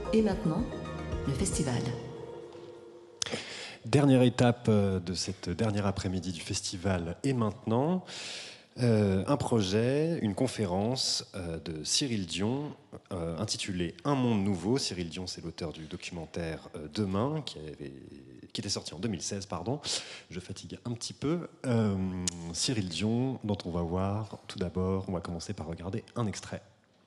Et maintenant, le festival. Dernière étape de cette dernière après-midi du festival Et maintenant, un projet, une conférence de Cyril Dion intitulée Un monde nouveau. Cyril Dion, c'est l'auteur du documentaire Demain, qui était sorti en 2016, pardon. Je fatigue un petit peu. Cyril Dion, dont on va voir tout d'abord, on va commencer par regarder un extrait.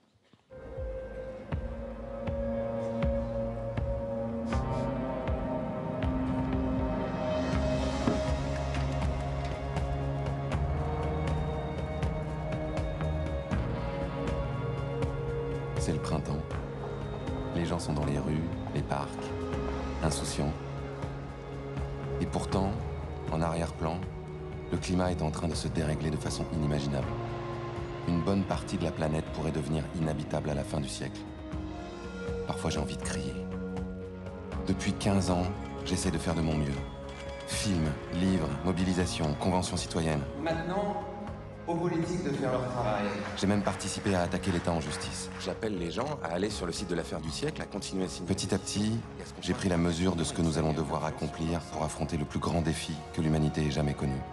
C'est le printemps. Les gens sont dans les rues, les parcs, insouciants. Et pourtant, en arrière-plan, le climat est en train de se dérégler de façon inimaginable. Une bonne partie de la planète pourrait devenir inhabitable à la fin du siècle. Parfois, j'ai envie de crier. Depuis 15 ans, j'essaie de faire de mon mieux. Films, livres, mobilisation, conventions citoyennes. Maintenant, aux politiques de faire leur travail. J'ai même participé à attaquer l'État en justice. J'appelle les gens à aller sur le site de l'affaire du siècle, à continuer à signer. Petit à petit, j'ai pris la mesure de ce que nous allons devoir accomplir pour affronter le plus grand défi que l'humanité ait jamais connu.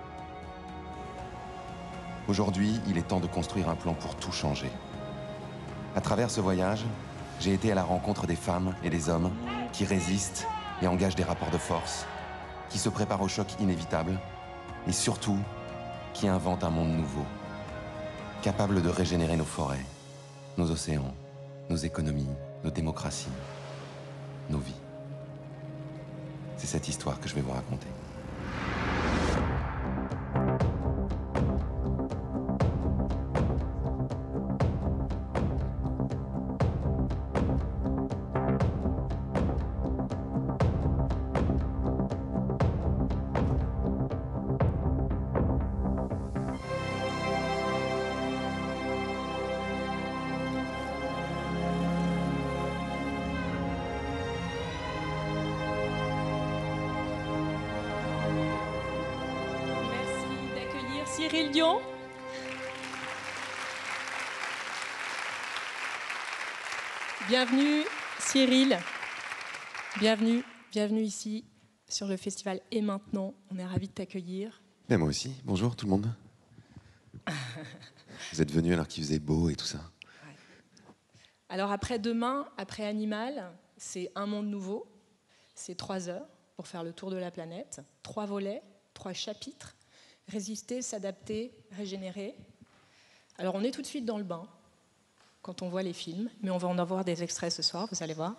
Aujourd'hui, il est temps de construire un plan pour tout changer. À travers ce voyage, j'ai été à la rencontre des femmes et des hommes qui résistent et engagent des rapports de force, qui se préparent au choc inévitable et surtout, qui invente un monde nouveau, capable de régénérer nos forêts, nos océans, nos économies, nos démocraties, nos vies. C'est cette histoire que je vais vous raconter. Cyril Dion. Bienvenue Cyril, bienvenue ici sur le festival Et maintenant, on est ravis de t'accueillir. Mais moi aussi, bonjour tout le monde. Vous êtes venus alors qu'il faisait beau et tout ça. Ouais. Alors après Demain, après Animal, c'est un monde nouveau, c'est 3 heures pour faire le tour de la planète, 3 volets, 3 chapitres. Résister, s'adapter, régénérer. Alors on est tout de suite dans le bain quand on voit les films, mais on va en avoir des extraits ce soir, vous allez voir.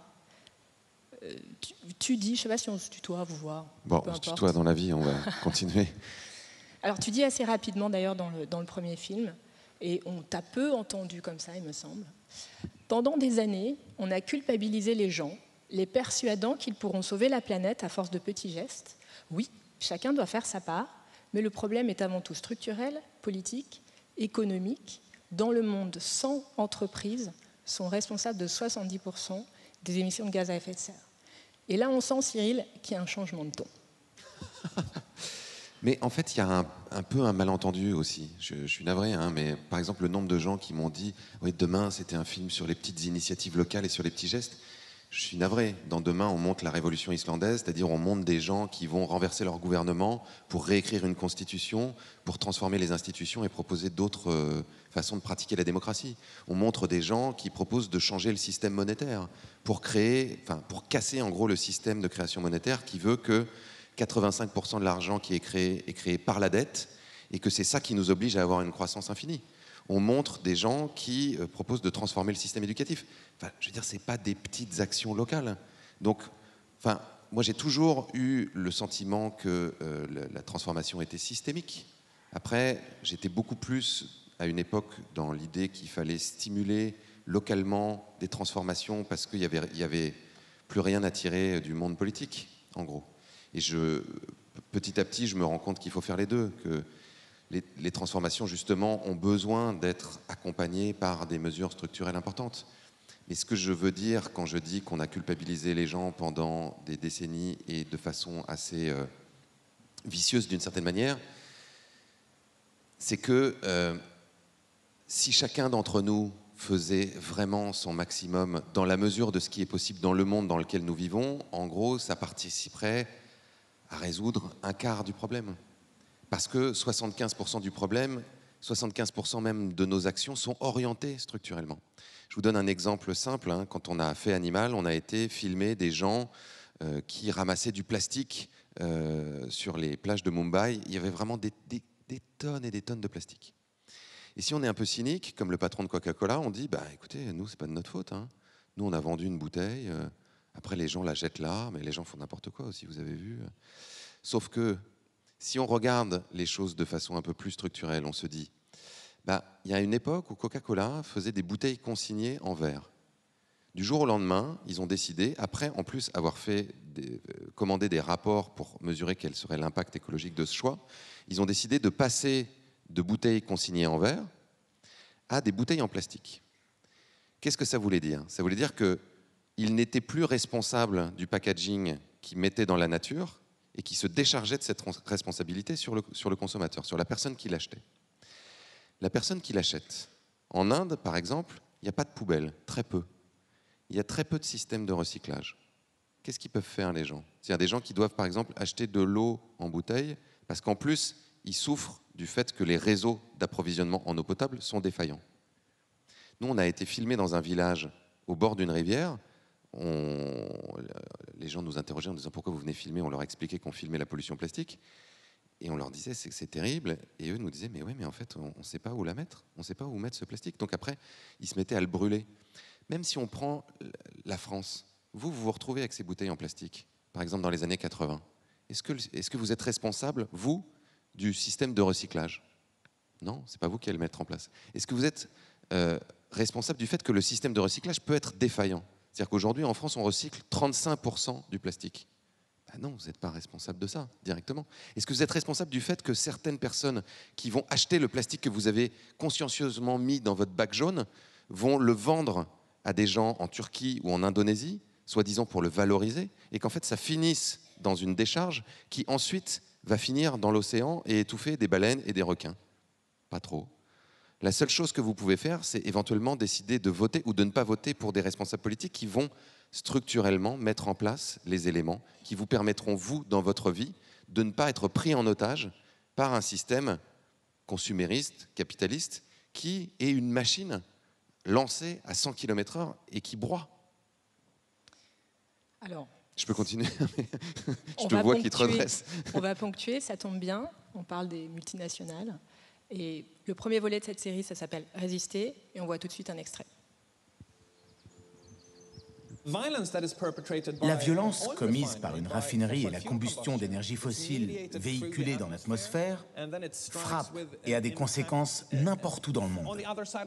Tu dis, je ne sais pas si on se tutoie, vous voir. Bon, on se tutoie dans la vie, on va continuer. Alors tu dis assez rapidement d'ailleurs dans le premier film, et on t'a peu entendu comme ça, il me semble. Pendant des années, on a culpabilisé les gens, les persuadant qu'ils pourront sauver la planète à force de petits gestes. Oui, chacun doit faire sa part, mais le problème est avant tout structurel, politique, économique. Dans le monde, 100 entreprises sont responsables de 70% des émissions de gaz à effet de serre. Et là, on sent, Cyril, qu'il y a un changement de ton. Mais en fait, il y a un peu un malentendu aussi. Je suis navré, hein, mais par exemple, le nombre de gens qui m'ont dit « Oui, Demain, c'était un film sur les petites initiatives locales et sur les petits gestes ». Je suis navré. Dans Demain, on montre la révolution islandaise, c'est-à-dire on montre des gens qui vont renverser leur gouvernement pour réécrire une constitution, pour transformer les institutions et proposer d'autres façons de pratiquer la démocratie. On montre des gens qui proposent de changer le système monétaire pour casser en gros le système de création monétaire qui veut que 85% de l'argent qui est créé par la dette et que c'est ça qui nous oblige à avoir une croissance infinie. On montre des gens qui proposent de transformer le système éducatif. Enfin, je veux dire, c'est pas des petites actions locales. Donc, moi, j'ai toujours eu le sentiment que la transformation était systémique. Après, j'étais beaucoup plus, à une époque, dans l'idée qu'il fallait stimuler localement des transformations parce qu'il y avait plus rien à tirer du monde politique, en gros. Et petit à petit, je me rends compte qu'il faut faire les deux, que les transformations, justement, ont besoin d'être accompagnées par des mesures structurelles importantes. Mais ce que je veux dire quand je dis qu'on a culpabilisé les gens pendant des décennies et de façon assez vicieuse d'une certaine manière, c'est que si chacun d'entre nous faisait vraiment son maximum dans la mesure de ce qui est possible dans le monde dans lequel nous vivons, en gros, ça participerait à résoudre un quart du problème. Parce que 75% du problème, 75% même de nos actions sont orientées structurellement. Je vous donne un exemple simple. Quand on a fait Animal, on a été filmer des gens qui ramassaient du plastique sur les plages de Mumbai. Il y avait vraiment des tonnes et des tonnes de plastique. Et si on est un peu cynique, comme le patron de Coca-Cola, on dit, bah écoutez, nous, c'est pas de notre faute. Nous, on a vendu une bouteille, après les gens la jettent là, mais les gens font n'importe quoi aussi, vous avez vu. Sauf que, si on regarde les choses de façon un peu plus structurelle, on se dit, bah, il y a une époque où Coca-Cola faisait des bouteilles consignées en verre. Du jour au lendemain, ils ont décidé, après en plus avoir commandé des rapports pour mesurer quel serait l'impact écologique de ce choix, ils ont décidé de passer de bouteilles consignées en verre à des bouteilles en plastique. Qu'est-ce que ça voulait dire? Ça voulait dire qu'ils n'étaient plus responsables du packaging qu'ils mettaient dans la nature et qui se déchargeaient de cette responsabilité sur le consommateur, sur la personne qui l'achetait. La personne qui l'achète. En Inde, par exemple, il n'y a pas de poubelle, très peu. Il y a très peu de systèmes de recyclage. Qu'est-ce qu'ils peuvent faire, les gens? C'est-à-dire des gens qui doivent, par exemple, acheter de l'eau en bouteille, parce qu'en plus, ils souffrent du fait que les réseaux d'approvisionnement en eau potable sont défaillants. Nous, on a été filmés dans un village au bord d'une rivière. Les gens nous interrogeaient en disant pourquoi vous venez filmer. On leur expliquait qu'on filmait la pollution plastique. Et on leur disait c'est terrible. Et eux nous disaient mais en fait, on ne sait pas où la mettre. On ne sait pas où mettre ce plastique. Donc après, ils se mettaient à le brûler. Même si on prend la France, vous vous retrouvez avec ces bouteilles en plastique, par exemple dans les années 80. Est-ce que vous êtes responsable, vous, du système de recyclage? Non, ce n'est pas vous qui allez le mettre en place. Est-ce que vous êtes responsable du fait que le système de recyclage peut être défaillant? C'est-à-dire qu'aujourd'hui, en France, on recycle 35% du plastique. Ben non, vous n'êtes pas responsable de ça, directement. Est-ce que vous êtes responsable du fait que certaines personnes qui vont acheter le plastique que vous avez consciencieusement mis dans votre bac jaune vont le vendre à des gens en Turquie ou en Indonésie, soi-disant pour le valoriser, et qu'en fait, ça finisse dans une décharge qui ensuite va finir dans l'océan et étouffer des baleines et des requins? Pas trop. La seule chose que vous pouvez faire, c'est éventuellement décider de voter ou de ne pas voter pour des responsables politiques qui vont structurellement mettre en place les éléments qui vous permettront, vous, dans votre vie, de ne pas être pris en otage par un système consumériste, capitaliste, qui est une machine lancée à 100 km/h et qui broie. Alors, je peux continuer? Je te vois qui te redresse. On va ponctuer, ça tombe bien. On parle des multinationales. Et le premier volet de cette série, ça s'appelle « Résister » et on voit tout de suite un extrait. La violence commise par une raffinerie et la combustion d'énergie fossile véhiculée dans l'atmosphère frappe et a des conséquences n'importe où dans le monde.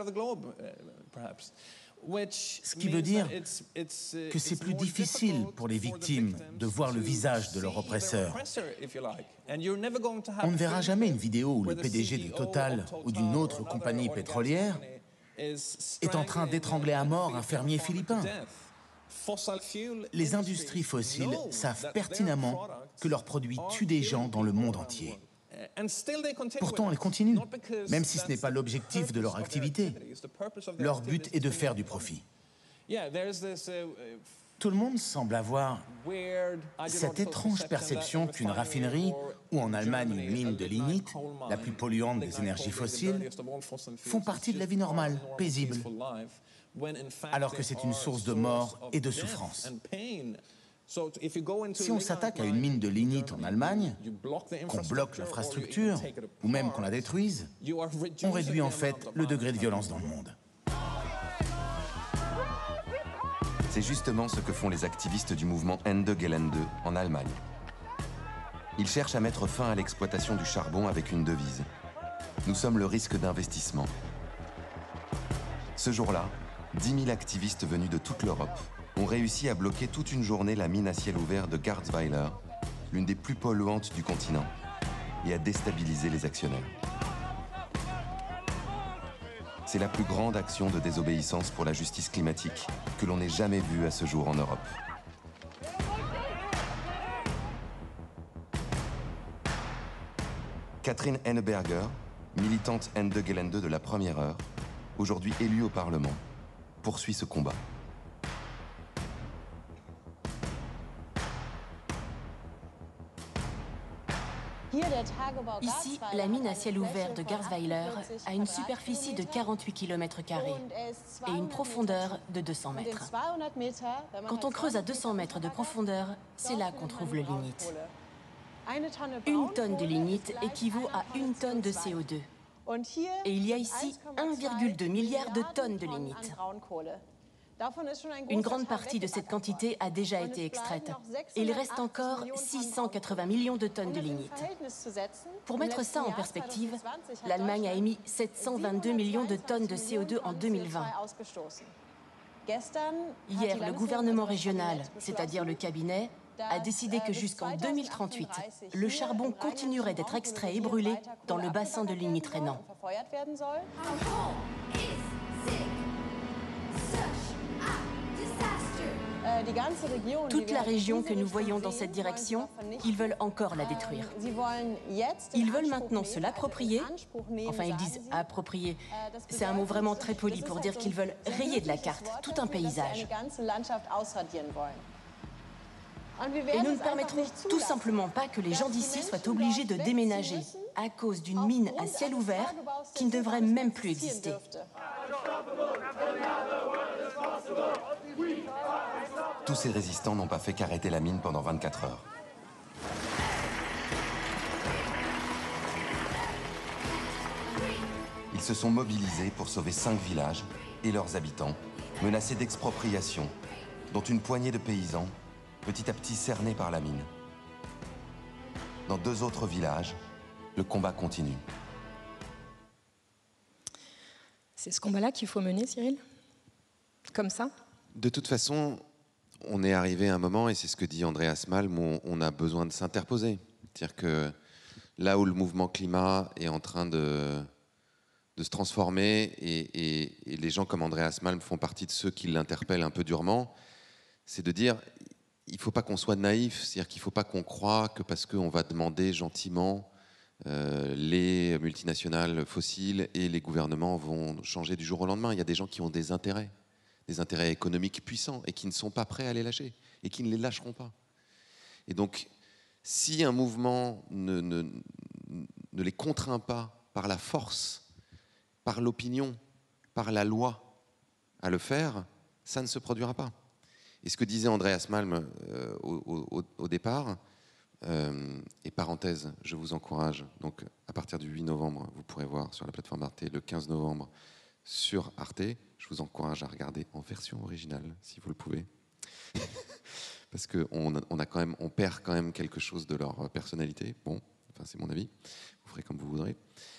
Ce qui veut dire que c'est plus difficile pour les victimes de voir le visage de leur oppresseur. On ne verra jamais une vidéo où le PDG de Total ou d'une autre compagnie pétrolière est en train d'étrangler à mort un fermier philippin. Les industries fossiles savent pertinemment que leurs produits tuent des gens dans le monde entier. Pourtant, elles continuent, même si ce n'est pas l'objectif de leur activité. Leur but est de faire du profit. Tout le monde semble avoir cette étrange perception qu'une raffinerie, ou en Allemagne une mine de lignite, la plus polluante des énergies fossiles, font partie de la vie normale, paisible, alors que c'est une source de mort et de souffrance. Si on s'attaque à une mine de lignite en Allemagne, qu'on bloque l'infrastructure, ou même qu'on la détruise, on réduit en fait le degré de violence dans le monde. C'est justement ce que font les activistes du mouvement Ende Gelände en Allemagne. Ils cherchent à mettre fin à l'exploitation du charbon avec une devise. Nous sommes le risque d'investissement. Ce jour-là, 10 000 activistes venus de toute l'Europe ont réussi à bloquer toute une journée la mine à ciel ouvert de Garzweiler, l'une des plus polluantes du continent, et à déstabiliser les actionnaires. C'est la plus grande action de désobéissance pour la justice climatique que l'on ait jamais vue à ce jour en Europe. Catherine Henneberger, militante Ende Gelände de la première heure, aujourd'hui élu au Parlement, poursuit ce combat. Ici, la mine à ciel ouvert de Garzweiler a une superficie de 48 km² et une profondeur de 200 mètres. Quand on creuse à 200 mètres de profondeur, c'est là qu'on trouve le lignite. Une tonne de lignite équivaut à une tonne de CO2. Et il y a ici 1,2 milliard de tonnes de lignite. Une grande partie de cette quantité a déjà été extraite. Et il reste encore 680 millions de tonnes de lignite. Pour mettre ça en perspective, l'Allemagne a émis 722 millions de tonnes de CO2 en 2020. Hier, le gouvernement régional, c'est-à-dire le cabinet, a décidé que jusqu'en 2038, le charbon continuerait d'être extrait et brûlé dans le bassin de lignite rhénan. Toute la région que nous voyons dans cette direction, ils veulent encore la détruire. Ils veulent maintenant se l'approprier. Enfin, ils disent approprier. C'est un mot vraiment très poli pour dire qu'ils veulent rayer de la carte tout un paysage. Et nous ne permettrons tout simplement pas que les gens d'ici soient obligés de déménager à cause d'une mine à ciel ouvert qui ne devrait même plus exister. Tous ces résistants n'ont pas fait qu'arrêter la mine pendant 24 heures. Ils se sont mobilisés pour sauver 5 villages et leurs habitants, menacés d'expropriation, dont une poignée de paysans, petit à petit cernés par la mine. Dans 2 autres villages, le combat continue. C'est ce combat-là qu'il faut mener, Cyril? Comme ça? De toute façon, on est arrivé à un moment, et c'est ce que dit Andreas Malm, où on a besoin de s'interposer. C'est-à-dire que là où le mouvement climat est en train de se transformer, et les gens comme Andreas Malm font partie de ceux qui l'interpellent un peu durement, c'est de dire, il ne faut pas qu'on soit naïf, c'est-à-dire qu'il ne faut pas qu'on croie que parce qu'on va demander gentiment, les multinationales fossiles et les gouvernements vont changer du jour au lendemain. Il y a des gens qui ont des intérêts économiques puissants et qui ne sont pas prêts à les lâcher et qui ne les lâcheront pas. Et donc, si un mouvement ne les contraint pas par la force, par l'opinion, par la loi à le faire, ça ne se produira pas. Et ce que disait Andreas Malm au départ, et parenthèse, je vous encourage, donc à partir du 8 novembre, vous pourrez voir sur la plateforme Arte, le 15 novembre sur Arte, je vous encourage à regarder en version originale, si vous le pouvez, parce qu'on perd quand même quelque chose de leur personnalité. Bon, enfin c'est mon avis, vous ferez comme vous voudrez.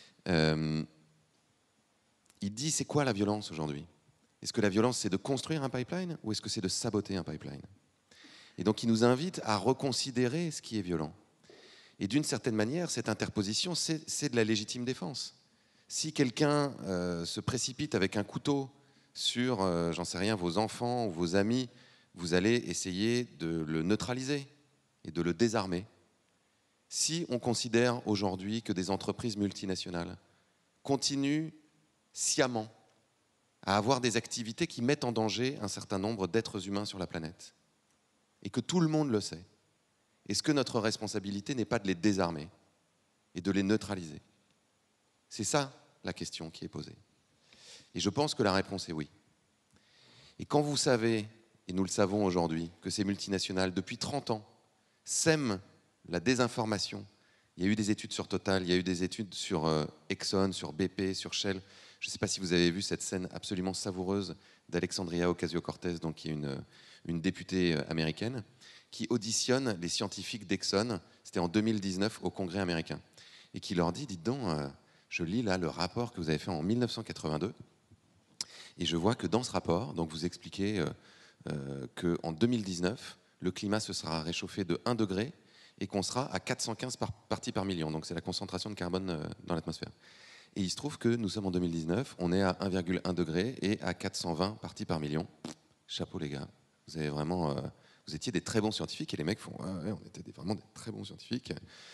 Il dit, c'est quoi la violence aujourd'hui? Est-ce que la violence, c'est de construire un pipeline ou est-ce que c'est de saboter un pipeline? Et donc, il nous invite à reconsidérer ce qui est violent. Et d'une certaine manière, cette interposition, c'est de la légitime défense. Si quelqu'un se précipite avec un couteau sur, j'en sais rien, vos enfants ou vos amis, vous allez essayer de le neutraliser et de le désarmer. Si on considère aujourd'hui que des entreprises multinationales continuent sciemment à avoir des activités qui mettent en danger un certain nombre d'êtres humains sur la planète, et que tout le monde le sait, est-ce que notre responsabilité n'est pas de les désarmer et de les neutraliser? C'est ça la question qui est posée. Et je pense que la réponse est oui. Et quand vous savez, et nous le savons aujourd'hui, que ces multinationales, depuis 30 ans, sèment la désinformation. Il y a eu des études sur Total, il y a eu des études sur Exxon, sur BP, sur Shell. Je ne sais pas si vous avez vu cette scène absolument savoureuse d'Alexandria Ocasio-Cortez, donc qui est une députée américaine, qui auditionne les scientifiques d'Exxon, c'était en 2019 au Congrès américain, et qui leur dit, dites donc, je lis là le rapport que vous avez fait en 1982, et je vois que dans ce rapport, donc vous expliquez qu'en 2019, le climat se sera réchauffé de 1 degré, et qu'on sera à 415 parties par million, donc c'est la concentration de carbone dans l'atmosphère. Et il se trouve que nous sommes en 2019, on est à 1,1 degré et à 420 parties par million. Chapeau les gars, vous avez vraiment, vous étiez des très bons scientifiques, et les mecs font, ouais, on était vraiment des très bons scientifiques.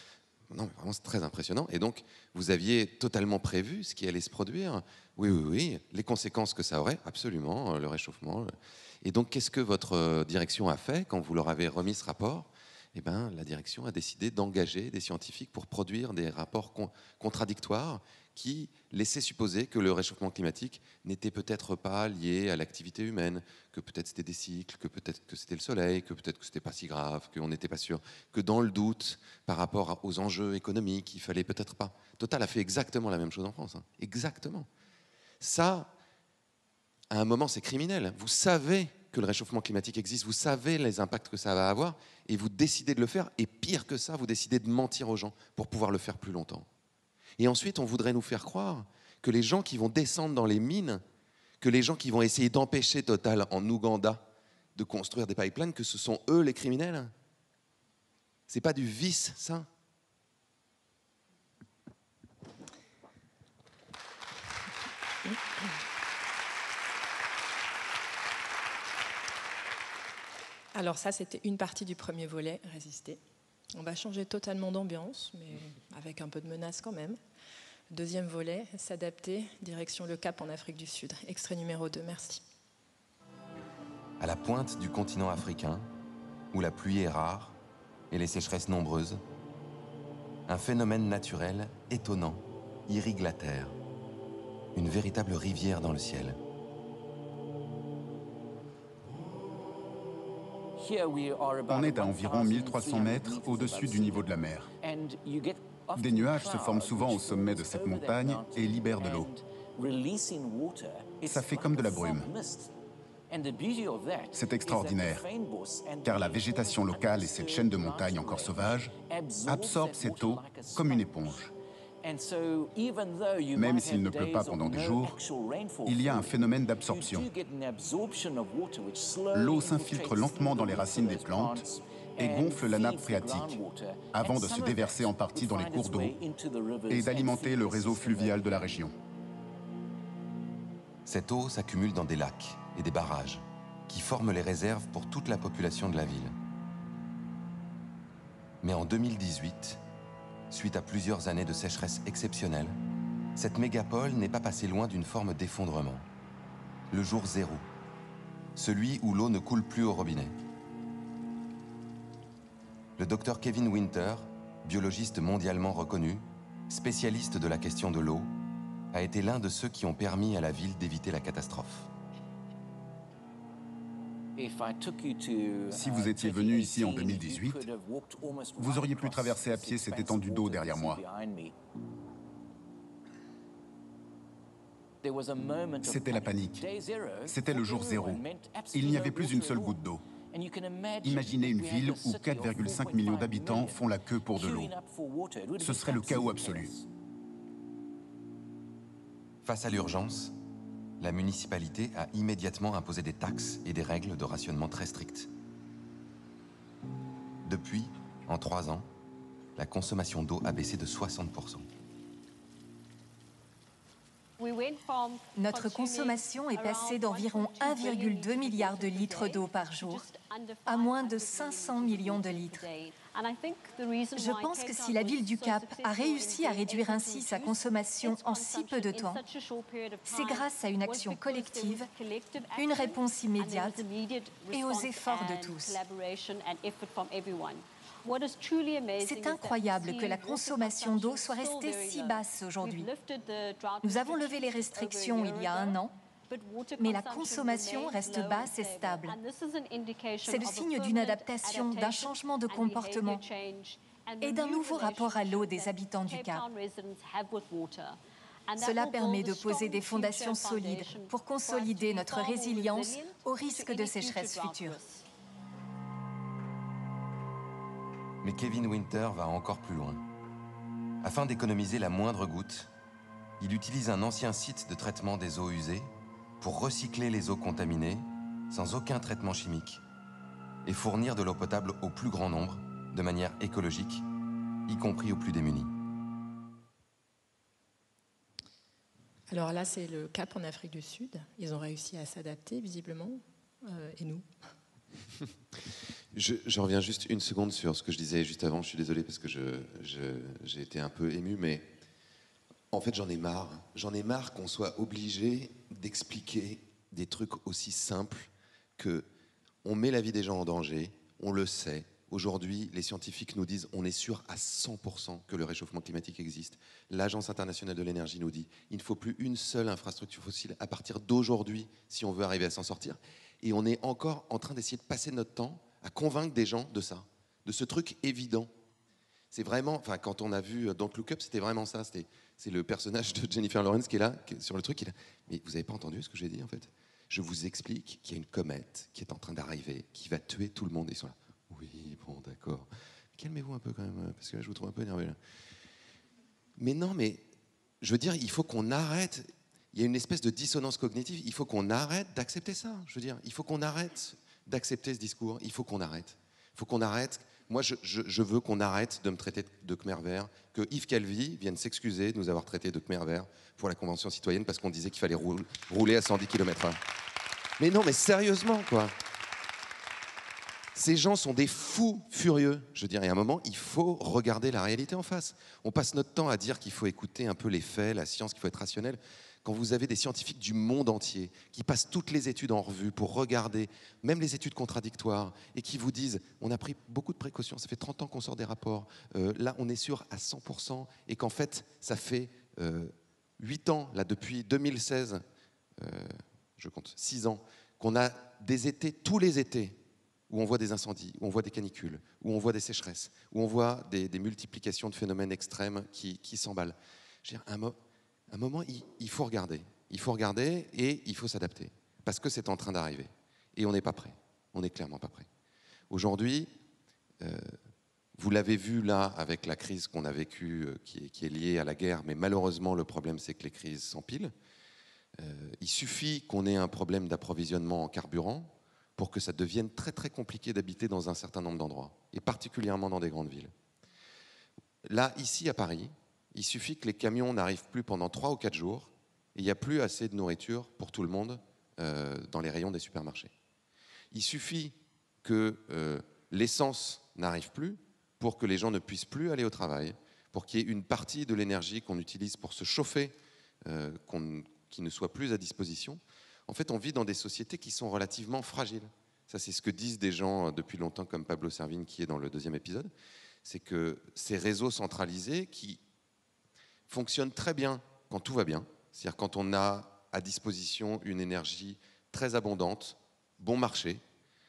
non, mais vraiment, c'est très impressionnant. Et donc, vous aviez totalement prévu ce qui allait se produire. Oui, oui, oui. Les conséquences que ça aurait, absolument, le réchauffement. Et donc, qu'est-ce que votre direction a fait quand vous leur avez remis ce rapport? Eh bien, la direction a décidé d'engager des scientifiques pour produire des rapports contradictoires qui laissaient supposer que le réchauffement climatique n'était peut-être pas lié à l'activité humaine, que peut-être c'était des cycles, que peut-être que c'était le soleil, que peut-être que c'était pas si grave, qu'on n'était pas sûr, que dans le doute par rapport aux enjeux économiques, il fallait peut-être pas. Total a fait exactement la même chose en France, hein. Exactement. Ça, à un moment, c'est criminel. Vous savez que le réchauffement climatique existe, vous savez les impacts que ça va avoir, et vous décidez de le faire, et pire que ça, vous décidez de mentir aux gens pour pouvoir le faire plus longtemps. Et ensuite, on voudrait nous faire croire que les gens qui vont descendre dans les mines, que les gens qui vont essayer d'empêcher Total en Ouganda de construire des pipelines, que ce sont eux les criminels. C'est pas du vice, ça? Alors ça, c'était une partie du premier volet, Résister. On va changer totalement d'ambiance, mais avec un peu de menace quand même. Deuxième volet, S'adapter, direction le Cap en Afrique du Sud. Extrait numéro 2, merci. À la pointe du continent africain, où la pluie est rare et les sécheresses nombreuses, un phénomène naturel étonnant irrigue la terre. Une véritable rivière dans le ciel. On est à environ 1300 mètres au-dessus du niveau de la mer. Des nuages se forment souvent au sommet de cette montagne et libèrent de l'eau. Ça fait comme de la brume. C'est extraordinaire, car la végétation locale et cette chaîne de montagnes encore sauvage absorbent cette eau comme une éponge. Même s'il ne pleut pas pendant des jours, il y a un phénomène d'absorption. L'eau s'infiltre lentement dans les racines des plantes et gonfle la nappe phréatique avant de se déverser en partie dans les cours d'eau et d'alimenter le réseau fluvial de la région. Cette eau s'accumule dans des lacs et des barrages qui forment les réserves pour toute la population de la ville. Mais en 2018, suite à plusieurs années de sécheresse exceptionnelle, cette mégapole n'est pas passée loin d'une forme d'effondrement. Le jour zéro, celui où l'eau ne coule plus au robinet. Le docteur Kevin Winter, biologiste mondialement reconnu, spécialiste de la question de l'eau, a été l'un de ceux qui ont permis à la ville d'éviter la catastrophe. Si vous étiez venu ici en 2018, vous auriez pu traverser à pied cette étendue d'eau derrière moi. C'était la panique. C'était le jour zéro. Il n'y avait plus une seule goutte d'eau. Imaginez une ville où 4,5 millions d'habitants font la queue pour de l'eau. Ce serait le chaos absolu. Face à l'urgence, la municipalité a immédiatement imposé des taxes et des règles de rationnement très strictes. Depuis, en 3 ans, la consommation d'eau a baissé de 60%. Notre consommation est passée d'environ 1,2 milliard de litres d'eau par jour à moins de 500 millions de litres. Je pense que si la ville du Cap a réussi à réduire ainsi sa consommation en si peu de temps, c'est grâce à une action collective, une réponse immédiate et aux efforts de tous. C'est incroyable que la consommation d'eau soit restée si basse aujourd'hui. Nous avons levé les restrictions il y a 1 an, mais la consommation reste basse et stable. C'est le signe d'une adaptation, d'un changement de comportement et d'un nouveau rapport à l'eau des habitants du Cap. Cela permet de poser des fondations solides pour consolider notre résilience au risque de sécheresse future. Mais Kevin Winter va encore plus loin. Afin d'économiser la moindre goutte, il utilise un ancien site de traitement des eaux usées pour recycler les eaux contaminées sans aucun traitement chimique et fournir de l'eau potable au plus grand nombre de manière écologique, y compris aux plus démunis. Alors là, c'est le Cap en Afrique du Sud. Ils ont réussi à s'adapter, visiblement. Et nous ? Je reviens juste une seconde sur ce que je disais juste avant. Je suis désolé parce que j'ai été un peu ému, mais en fait, j'en ai marre. J'en ai marre qu'on soit obligé d'expliquer des trucs aussi simples que on met la vie des gens en danger, on le sait. Aujourd'hui, les scientifiques nous disent on est sûr à 100% que le réchauffement climatique existe. L'Agence internationale de l'énergie nous dit il ne faut plus une seule infrastructure fossile à partir d'aujourd'hui si on veut arriver à s'en sortir. Et on est encore en train d'essayer de passer notre temps à convaincre des gens de ça, de ce truc évident. C'est vraiment, enfin, quand on a vu Don't Look Up, c'était vraiment ça. C'est le personnage de Jennifer Lawrence qui est là, sur le truc. Mais vous n'avez pas entendu ce que j'ai dit en fait? Je vous explique qu'il y a une comète qui est en train d'arriver, qui va tuer tout le monde. Ils sont là. Oui, bon, d'accord. Calmez-vous un peu quand même, parce que là, je vous trouve un peu énervé. Là. Mais non, mais je veux dire, il faut qu'on arrête. Il y a une espèce de dissonance cognitive. Il faut qu'on arrête d'accepter ça. Je veux dire, il faut qu'on arrête d'accepter ce discours. Il faut qu'on arrête. Il faut qu'on arrête. Moi, je veux qu'on arrête de me traiter de Khmer vert, que Yves Calvi vienne s'excuser de nous avoir traités de Khmer vert pour la Convention citoyenne parce qu'on disait qu'il fallait rouler à 110 km/h. Mais non, mais sérieusement, quoi. Ces gens sont des fous furieux. Je veux dire, à un moment, il faut regarder la réalité en face. On passe notre temps à dire qu'il faut écouter un peu les faits, la science, qu'il faut être rationnel. Quand vous avez des scientifiques du monde entier qui passent toutes les études en revue pour regarder, même les études contradictoires, et qui vous disent on a pris beaucoup de précautions, ça fait 30 ans qu'on sort des rapports, là on est sûr à 100%, et qu'en fait ça fait 8 ans, là depuis 2016, je compte 6 ans, qu'on a des étés, tous les étés, où on voit des incendies, où on voit des canicules, où on voit des sécheresses, où on voit des multiplications de phénomènes extrêmes qui s'emballent. Je veux dire, à un moment, il faut regarder. Il faut regarder et il faut s'adapter. Parce que c'est en train d'arriver. Et on n'est pas prêt. On n'est clairement pas prêt. Aujourd'hui, vous l'avez vu là avec la crise qu'on a vécue, qui est liée à la guerre, mais malheureusement, le problème, c'est que les crises s'empilent. Il suffit qu'on ait un problème d'approvisionnement en carburant pour que ça devienne très très compliqué d'habiter dans un certain nombre d'endroits, et particulièrement dans des grandes villes. Là, ici à Paris, il suffit que les camions n'arrivent plus pendant 3 ou 4 jours, et il n'y a plus assez de nourriture pour tout le monde dans les rayons des supermarchés. Il suffit que l'essence n'arrive plus pour que les gens ne puissent plus aller au travail, pour qu'il y ait une partie de l'énergie qu'on utilise pour se chauffer, qui ne soit plus à disposition. En fait, on vit dans des sociétés qui sont relativement fragiles. Ça, c'est ce que disent des gens depuis longtemps, comme Pablo Servigne, qui est dans le 2e épisode. C'est que ces réseaux centralisés qui fonctionnent très bien quand tout va bien, c'est-à-dire quand on a à disposition une énergie très abondante, bon marché,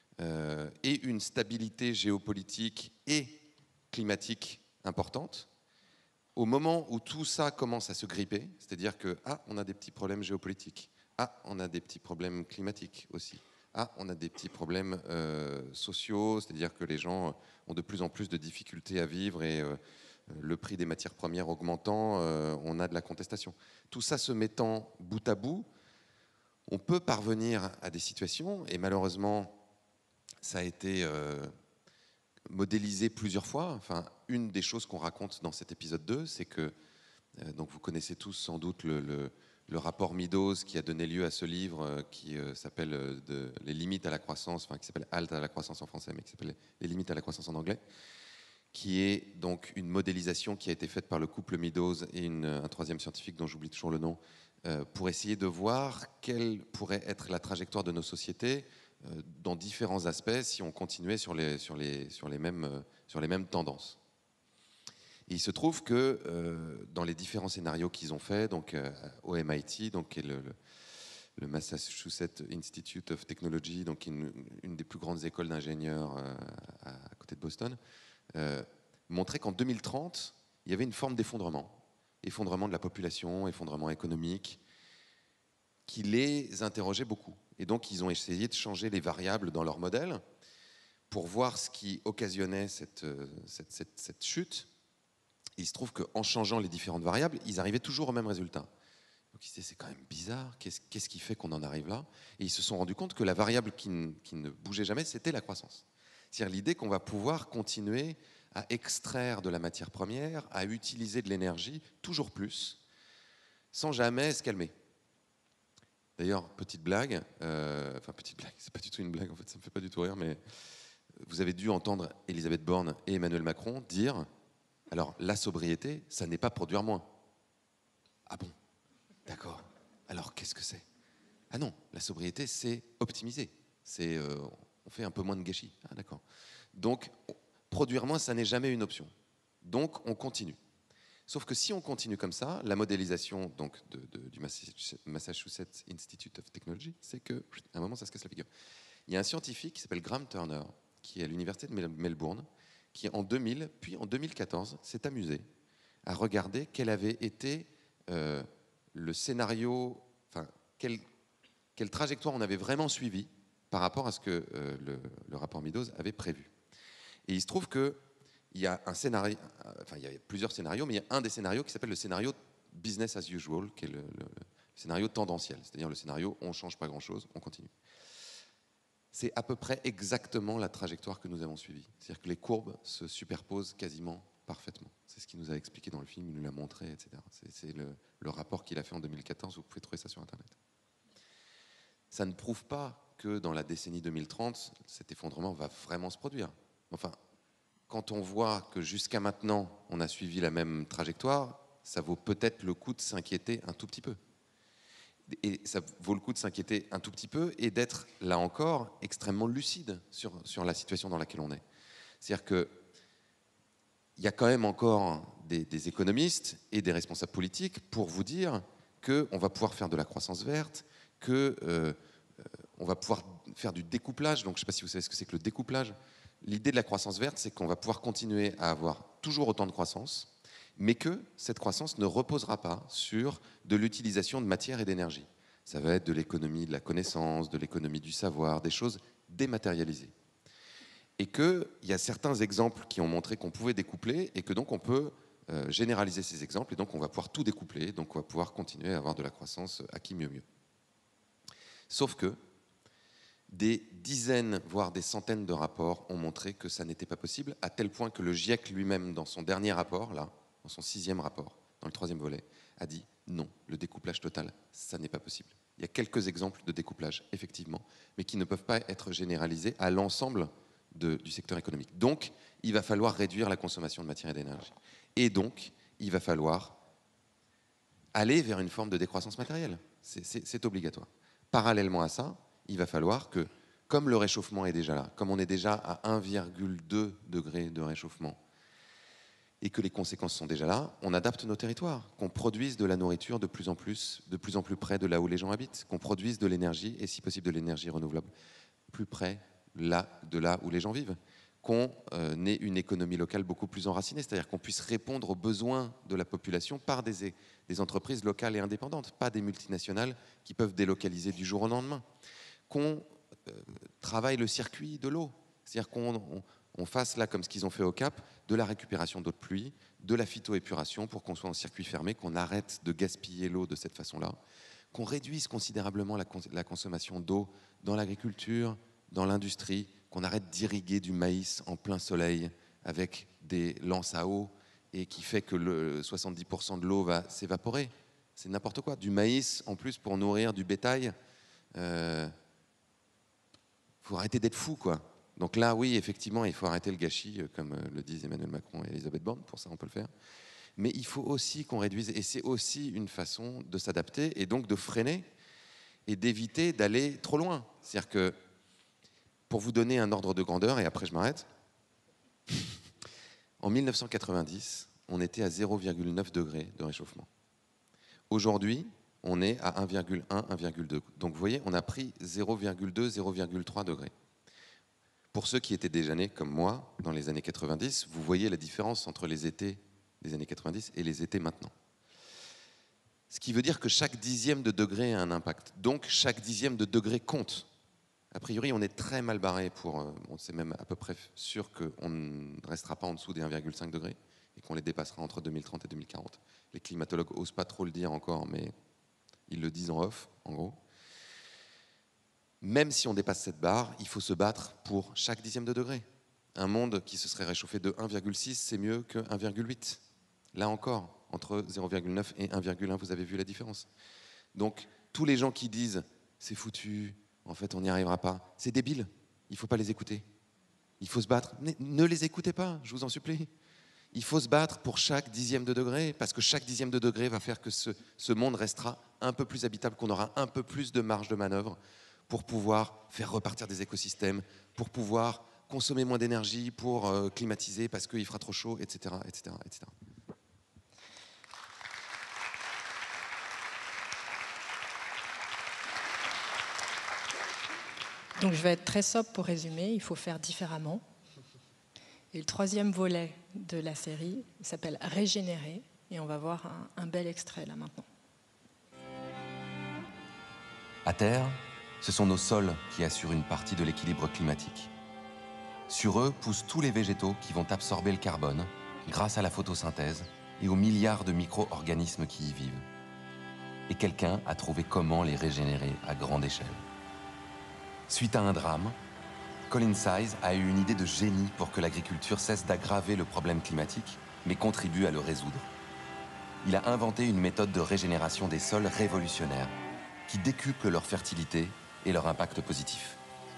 et une stabilité géopolitique et climatique importante. Au moment où tout ça commence à se gripper, c'est-à-dire que on a des petits problèmes géopolitiques, on a des petits problèmes climatiques aussi, on a des petits problèmes sociaux, c'est-à-dire que les gens ont de plus en plus de difficultés à vivre et le prix des matières premières augmentant, on a de la contestation. Tout ça se mettant bout à bout, on peut parvenir à des situations, et malheureusement, ça a été modélisé plusieurs fois. Enfin, une des choses qu'on raconte dans cet épisode 2, c'est que, donc vous connaissez tous sans doute le rapport Meadows qui a donné lieu à ce livre qui s'appelle Les limites à la croissance, enfin qui s'appelle Halt à la croissance en français, mais qui s'appelle Les limites à la croissance en anglais, qui est donc une modélisation qui a été faite par le couple Meadows et un 3e scientifique dont j'oublie toujours le nom, pour essayer de voir quelle pourrait être la trajectoire de nos sociétés dans différents aspects si on continuait sur les mêmes tendances. Et il se trouve que dans les différents scénarios qu'ils ont faits, donc au MIT, donc qui est le Massachusetts Institute of Technology, donc une des plus grandes écoles d'ingénieurs à côté de Boston, montrait qu'en 2030, il y avait une forme d'effondrement de la population, effondrement économique, qui les interrogeait beaucoup. Et donc, ils ont essayé de changer les variables dans leur modèle pour voir ce qui occasionnait cette chute. Et il se trouve qu'en changeant les différentes variables, ils arrivaient toujours au même résultat. Donc, ils se disaient, c'est quand même bizarre, qu'est-ce qui fait qu'on en arrive là? Et ils se sont rendus compte que la variable qui ne bougeait jamais, c'était la croissance. C'est-à-dire l'idée qu'on va pouvoir continuer à extraire de la matière première, à utiliser de l'énergie toujours plus, sans jamais se calmer. D'ailleurs, petite blague, c'est pas du tout une blague, en fait, ça me fait pas du tout rire, mais vous avez dû entendre Elisabeth Borne et Emmanuel Macron dire « Alors, la sobriété, ça n'est pas produire moins. » Ah bon? D'accord. Alors, qu'est-ce que c'est? Ah non, la sobriété, c'est optimiser. On fait un peu moins de gâchis. Ah d'accord. Donc, produire moins, ça n'est jamais une option. Donc, on continue. Sauf que si on continue comme ça, la modélisation donc, du Massachusetts Institute of Technology, c'est qu'à un moment, ça se casse la figure. Il y a un scientifique qui s'appelle Graham Turner, qui est à l'université de Melbourne, qui en 2000, puis en 2014, s'est amusé à regarder quel avait été le scénario, enfin, quelle trajectoire on avait vraiment suivi par rapport à ce que le rapport Meadows avait prévu. Et il se trouve qu'il y a un scénario, enfin il y a plusieurs scénarios, mais il y a un des scénarios qui s'appelle le scénario business as usual, qui est le scénario tendanciel, c'est-à-dire le scénario on ne change pas grand-chose, on continue. C'est à peu près exactement la trajectoire que nous avons suivie. C'est-à-dire que les courbes se superposent quasiment parfaitement. C'est ce qu'il nous a expliqué dans le film, il nous l'a montré, etc. C'est le rapport qu'il a fait en 2014, vous pouvez trouver ça sur Internet. Ça ne prouve pas que dans la décennie 2030, cet effondrement va vraiment se produire. Enfin, quand on voit que jusqu'à maintenant, on a suivi la même trajectoire, ça vaut peut-être le coup de s'inquiéter un tout petit peu. Et ça vaut le coup de s'inquiéter un tout petit peu et d'être, là encore, extrêmement lucide sur la situation dans laquelle on est. C'est-à-dire qu'il y a quand même encore des économistes et des responsables politiques pour vous dire qu'on va pouvoir faire de la croissance verte, qu'on va pouvoir faire du découplage. Donc, je ne sais pas si vous savez ce que c'est que le découplage. L'idée de la croissance verte, c'est qu'on va pouvoir continuer à avoir toujours autant de croissance, mais que cette croissance ne reposera pas sur de l'utilisation de matière et d'énergie. Ça va être de l'économie de la connaissance, de l'économie du savoir, des choses dématérialisées. Et qu'il y a certains exemples qui ont montré qu'on pouvait découpler et que donc on peut généraliser ces exemples et donc on va pouvoir tout découpler, donc on va pouvoir continuer à avoir de la croissance à qui mieux mieux. Sauf que des dizaines, voire des centaines de rapports ont montré que ça n'était pas possible, à tel point que le GIEC lui-même, dans son dernier rapport, là, dans son 6e rapport, dans le 3e volet, a dit non, le découplage total, ça n'est pas possible. Il y a quelques exemples de découplage, effectivement, mais qui ne peuvent pas être généralisés à l'ensemble du secteur économique. Donc, il va falloir réduire la consommation de matière et d'énergie. Et donc, il va falloir aller vers une forme de décroissance matérielle. C'est obligatoire. Parallèlement à ça, il va falloir que, comme le réchauffement est déjà là, comme on est déjà à 1,2 degrés de réchauffement, et que les conséquences sont déjà là, on adapte nos territoires, qu'on produise de la nourriture de plus en plus près de là où les gens habitent, qu'on produise de l'énergie, et si possible de l'énergie renouvelable, plus près de là où les gens vivent, qu'on ait une économie locale beaucoup plus enracinée, c'est-à-dire qu'on puisse répondre aux besoins de la population par des entreprises locales et indépendantes, pas des multinationales qui peuvent délocaliser du jour au lendemain, qu'on travaille le circuit de l'eau, c'est-à-dire qu'on fasse là, comme ce qu'ils ont fait au Cap, de la récupération d'eau de pluie, de la phytoépuration pour qu'on soit en circuit fermé, qu'on arrête de gaspiller l'eau de cette façon-là, qu'on réduise considérablement la consommation d'eau dans l'agriculture, dans l'industrie, qu'on arrête d'irriguer du maïs en plein soleil avec des lances à eau et qui fait que 70% de l'eau va s'évaporer. C'est n'importe quoi. Du maïs, en plus, pour nourrir du bétail, faut arrêter d'être fou, quoi. Donc là, oui, effectivement, il faut arrêter le gâchis, comme le disent Emmanuel Macron et Elisabeth Borne, pour ça on peut le faire. Mais il faut aussi qu'on réduise, et c'est aussi une façon de s'adapter, et donc de freiner, et d'éviter d'aller trop loin. C'est-à-dire que, pour vous donner un ordre de grandeur, et après je m'arrête, en 1990, on était à 0,9 degrés de réchauffement. Aujourd'hui, on est à 1,1, 1,2. Donc vous voyez, on a pris 0,2, 0,3 degrés. Pour ceux qui étaient déjà nés comme moi, dans les années 90, vous voyez la différence entre les étés des années 90 et les étés maintenant. Ce qui veut dire que chaque dixième de degré a un impact. Donc chaque dixième de degré compte. A priori, on est très mal barré on sait même à peu près sûr qu'on ne restera pas en dessous des 1,5 degrés et qu'on les dépassera entre 2030 et 2040. Les climatologues n'osent pas trop le dire encore, mais ils le disent en off, en gros. Même si on dépasse cette barre, il faut se battre pour chaque dixième de degré. Un monde qui se serait réchauffé de 1,6, c'est mieux que 1,8. Là encore, entre 0,9 et 1,1, vous avez vu la différence. Donc, tous les gens qui disent « c'est foutu, en fait on n'y arrivera pas », c'est débile, il ne faut pas les écouter. Il faut se battre. Ne les écoutez pas, je vous en supplie. Il faut se battre pour chaque dixième de degré, parce que chaque dixième de degré va faire que ce monde restera un peu plus habitable, qu'on aura un peu plus de marge de manœuvre pour pouvoir faire repartir des écosystèmes, pour pouvoir consommer moins d'énergie, pour climatiser parce qu'il fera trop chaud, etc., etc., etc. Donc je vais être très sobre pour résumer, il faut faire différemment. Et le troisième volet de la série s'appelle « Régénérer » et on va voir un bel extrait là maintenant. À terre, ce sont nos sols qui assurent une partie de l'équilibre climatique. Sur eux poussent tous les végétaux qui vont absorber le carbone grâce à la photosynthèse et aux milliards de micro-organismes qui y vivent. Et quelqu'un a trouvé comment les régénérer à grande échelle. Suite à un drame, Colin Size a eu une idée de génie pour que l'agriculture cesse d'aggraver le problème climatique, mais contribue à le résoudre. Il a inventé une méthode de régénération des sols révolutionnaire, qui décuple leur fertilité et leur impact positif.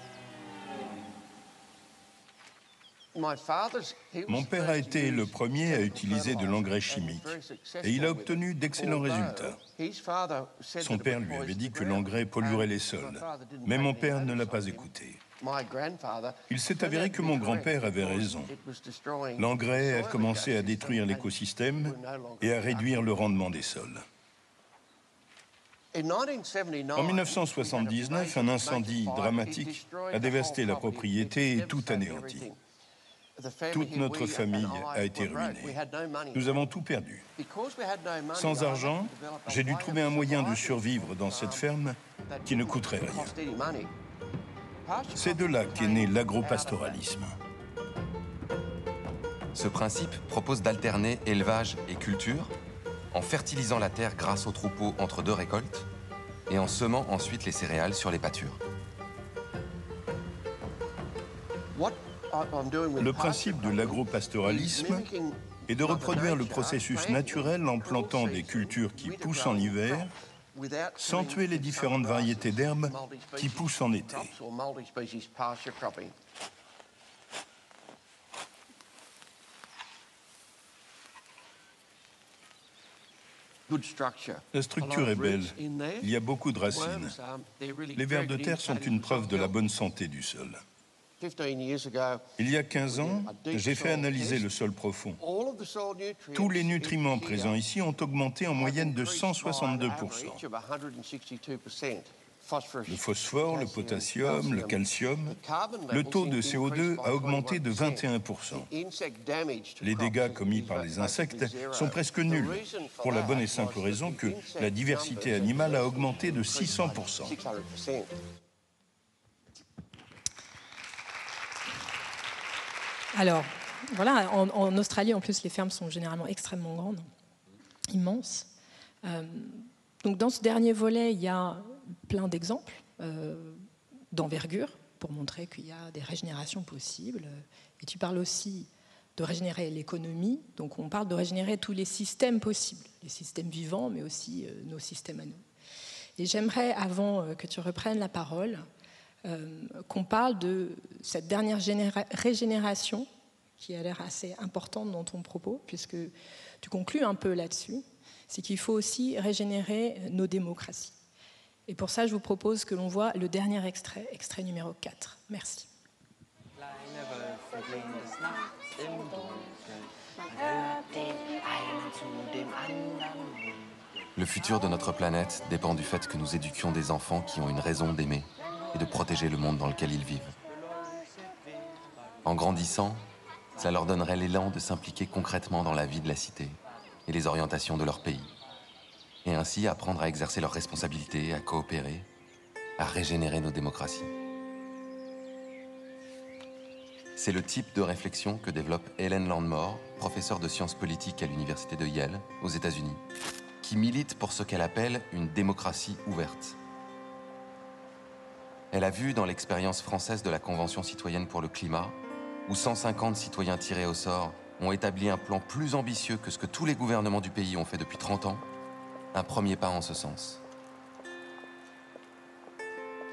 Mon père a été le premier à utiliser de l'engrais chimique et il a obtenu d'excellents résultats. Son père lui avait dit que l'engrais polluerait les sols, mais mon père ne l'a pas écouté. Il s'est avéré que mon grand-père avait raison. L'engrais a commencé à détruire l'écosystème et à réduire le rendement des sols. En 1979, un incendie dramatique a dévasté la propriété et tout anéanti. Toute notre famille a été ruinée. Nous avons tout perdu. Sans argent, j'ai dû trouver un moyen de survivre dans cette ferme qui ne coûterait rien. C'est de là qu'est né l'agropastoralisme. Ce principe propose d'alterner élevage et culture, en fertilisant la terre grâce aux troupeaux entre deux récoltes, et en semant ensuite les céréales sur les pâtures. Le principe de l'agropastoralisme est de reproduire le processus naturel en plantant des cultures qui poussent en hiver, sans tuer les différentes variétés d'herbes qui poussent en été. La structure est belle. Il y a beaucoup de racines. Les vers de terre sont une preuve de la bonne santé du sol. Il y a 15 ans, j'ai fait analyser le sol profond. Tous les nutriments présents ici ont augmenté en moyenne de 162%. Le phosphore, le potassium, le calcium, le taux de CO2 a augmenté de 21%. Les dégâts commis par les insectes sont presque nuls, pour la bonne et simple raison que la diversité animale a augmenté de 600%. Alors, voilà, en Australie, en plus, les fermes sont généralement extrêmement grandes, immenses. Donc, dans ce dernier volet, il y a plein d'exemples d'envergure pour montrer qu'il y a des régénérations possibles. Et tu parles aussi de régénérer l'économie. Donc, on parle de régénérer tous les systèmes possibles, les systèmes vivants, mais aussi nos systèmes à nous. Et j'aimerais, avant que tu reprennes la parole, qu'on parle de cette dernière régénération qui a l'air assez importante dans ton propos, puisque tu conclus un peu là-dessus, c'est qu'il faut aussi régénérer nos démocraties. Et pour ça, je vous propose que l'on voit le dernier extrait, extrait numéro 4. Merci. Le futur de notre planète dépend du fait que nous éduquions des enfants qui ont une raison d'aimer et de protéger le monde dans lequel ils vivent. En grandissant, ça leur donnerait l'élan de s'impliquer concrètement dans la vie de la cité et les orientations de leur pays, et ainsi apprendre à exercer leurs responsabilités, à coopérer, à régénérer nos démocraties. C'est le type de réflexion que développe Helen Landmore, professeure de sciences politiques à l'université de Yale, aux États-Unis, qui milite pour ce qu'elle appelle une démocratie ouverte. Elle a vu dans l'expérience française de la Convention citoyenne pour le climat, où 150 citoyens tirés au sort ont établi un plan plus ambitieux que ce que tous les gouvernements du pays ont fait depuis 30 ans, un premier pas en ce sens.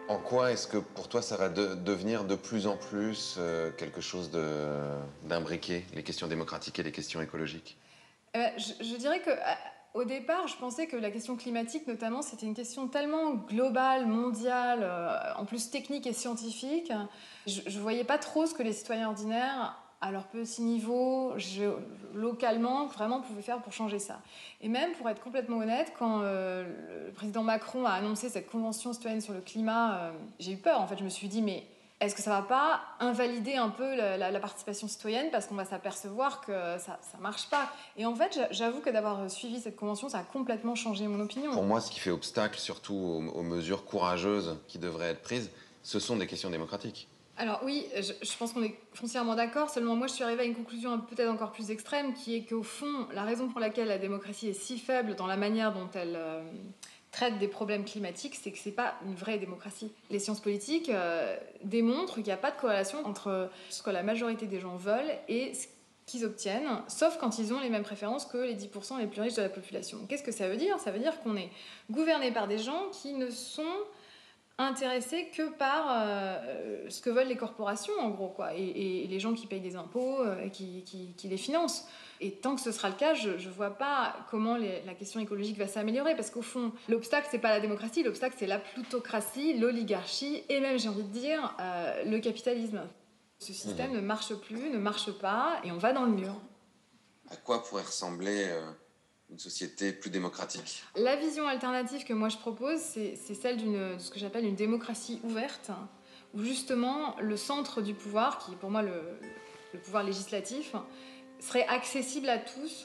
En quoi est-ce que pour toi ça va devenir de plus en plus quelque chose d'imbriqué, les questions démocratiques et les questions écologiques? Je dirais que au départ, je pensais que la question climatique, notamment, c'était une question tellement globale, mondiale, en plus technique et scientifique. Je ne voyais pas trop ce que les citoyens ordinaires, à leur petit niveau, localement, vraiment pouvaient faire pour changer ça. Et même, pour être complètement honnête, quand le président Macron a annoncé cette convention citoyenne sur le climat, j'ai eu peur. En fait, je me suis dit, mais est-ce que ça va pas invalider un peu la participation citoyenne parce qu'on va s'apercevoir que ça marche pas? Et en fait, j'avoue que d'avoir suivi cette convention, ça a complètement changé mon opinion. Pour moi, ce qui fait obstacle, surtout aux mesures courageuses qui devraient être prises, ce sont des questions démocratiques. Alors oui, je pense qu'on est foncièrement d'accord, seulement moi je suis arrivée à une conclusion peut-être encore plus extrême, qui est qu'au fond, la raison pour laquelle la démocratie est si faible dans la manière dont elle traite des problèmes climatiques, c'est que c'est pas une vraie démocratie. Les sciences politiques démontrent qu'il n'y a pas de corrélation entre ce que la majorité des gens veulent et ce qu'ils obtiennent, sauf quand ils ont les mêmes préférences que les 10% les plus riches de la population. Qu'est-ce que ça veut dire? Ça veut dire qu'on est gouverné par des gens qui ne sont intéressés que par ce que veulent les corporations, en gros, quoi, et les gens qui payent des impôts, qui les financent. Et tant que ce sera le cas, je ne vois pas comment la question écologique va s'améliorer, parce qu'au fond, l'obstacle, c'est pas la démocratie, l'obstacle, c'est la plutocratie, l'oligarchie, et même, j'ai envie de dire, le capitalisme. Ce système ne marche plus, ne marche pas, et on va dans le mur. À quoi pourrait ressembler une société plus démocratique? La vision alternative que moi je propose, c'est celle de ce que j'appelle une démocratie ouverte, où justement le centre du pouvoir, qui est pour moi le pouvoir législatif, serait accessible à tous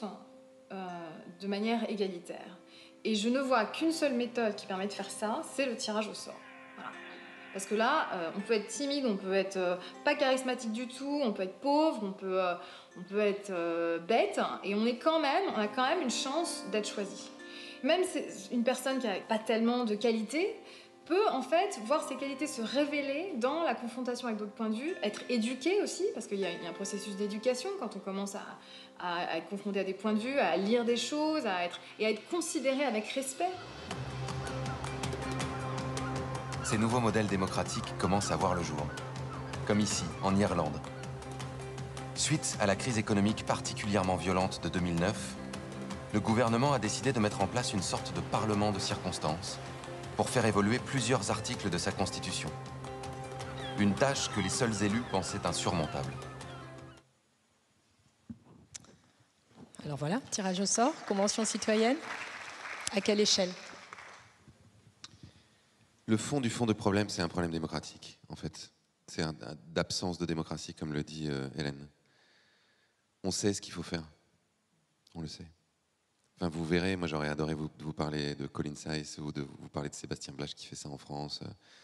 de manière égalitaire. Et je ne vois qu'une seule méthode qui permet de faire ça, c'est le tirage au sort. Voilà. Parce que là, on peut être timide, on peut être pas charismatique du tout, on peut être pauvre, on peut être bête, et on a quand même une chance d'être choisi. Même une personne qui n'a pas tellement de qualité peut en fait voir ses qualités se révéler dans la confrontation avec d'autres points de vue, être éduqué aussi, parce qu'il y a un processus d'éducation quand on commence à être confronté à des points de vue, à lire des choses, et à être considéré avec respect. Ces nouveaux modèles démocratiques commencent à voir le jour, comme ici, en Irlande. Suite à la crise économique particulièrement violente de 2009, le gouvernement a décidé de mettre en place une sorte de parlement de circonstance pour faire évoluer plusieurs articles de sa constitution. Une tâche que les seuls élus pensaient insurmontable. Alors voilà, tirage au sort, convention citoyenne. À quelle échelle? Le fond du fond de problème, c'est un problème démocratique, en fait. C'est d'absence de démocratie, comme le dit Hélène. On sait ce qu'il faut faire. On le sait. Enfin, vous verrez, moi j'aurais adoré vous parler de Colin Seiss ou de vous parler de Sébastien Blach qui fait ça en France.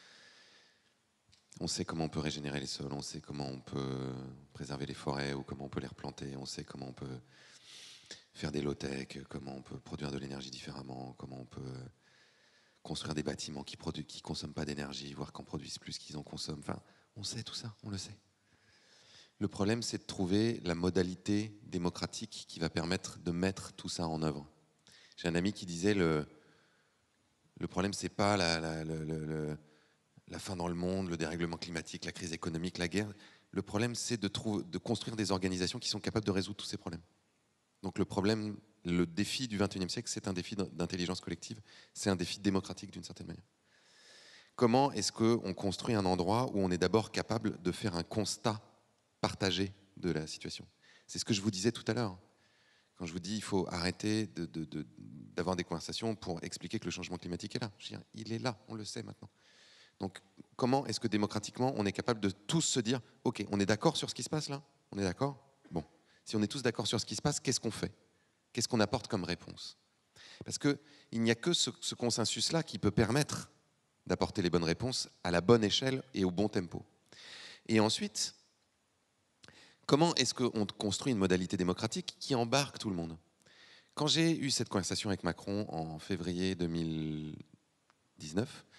On sait comment on peut régénérer les sols, on sait comment on peut préserver les forêts ou comment on peut les replanter, on sait comment on peut faire des low-tech, comment on peut produire de l'énergie différemment, comment on peut construire des bâtiments qui consomment pas d'énergie, voire qu'en produisent plus qu'ils en consomment. Enfin, on sait tout ça, on le sait. Le problème, c'est de trouver la modalité démocratique qui va permettre de mettre tout ça en œuvre. J'ai un ami qui disait le problème, c'est pas la fin dans le monde, le dérèglement climatique, la crise économique, la guerre. Le problème, c'est de construire des organisations qui sont capables de résoudre tous ces problèmes. Donc le défi du XXIe siècle, c'est un défi d'intelligence collective, c'est un défi démocratique d'une certaine manière. Comment est-ce qu'on construit un endroit où on est d'abord capable de faire un constat partagé de la situation? C'est ce que je vous disais tout à l'heure. Quand je vous dis qu'il faut arrêter d'avoir des conversations pour expliquer que le changement climatique est là. Je veux dire, il est là, on le sait maintenant. Donc comment est-ce que démocratiquement on est capable de tous se dire « Ok, on est d'accord sur ce qui se passe là? On est d'accord? Bon, si on est tous d'accord sur ce qui se passe, qu'est-ce qu'on fait? Qu'est-ce qu'on apporte comme réponse ?» Parce qu'il n'y a que ce consensus-là qui peut permettre d'apporter les bonnes réponses à la bonne échelle et au bon tempo. Et ensuite, comment est-ce qu'on construit une modalité démocratique qui embarque tout le monde? Quand j'ai eu cette conversation avec Macron en février 2019,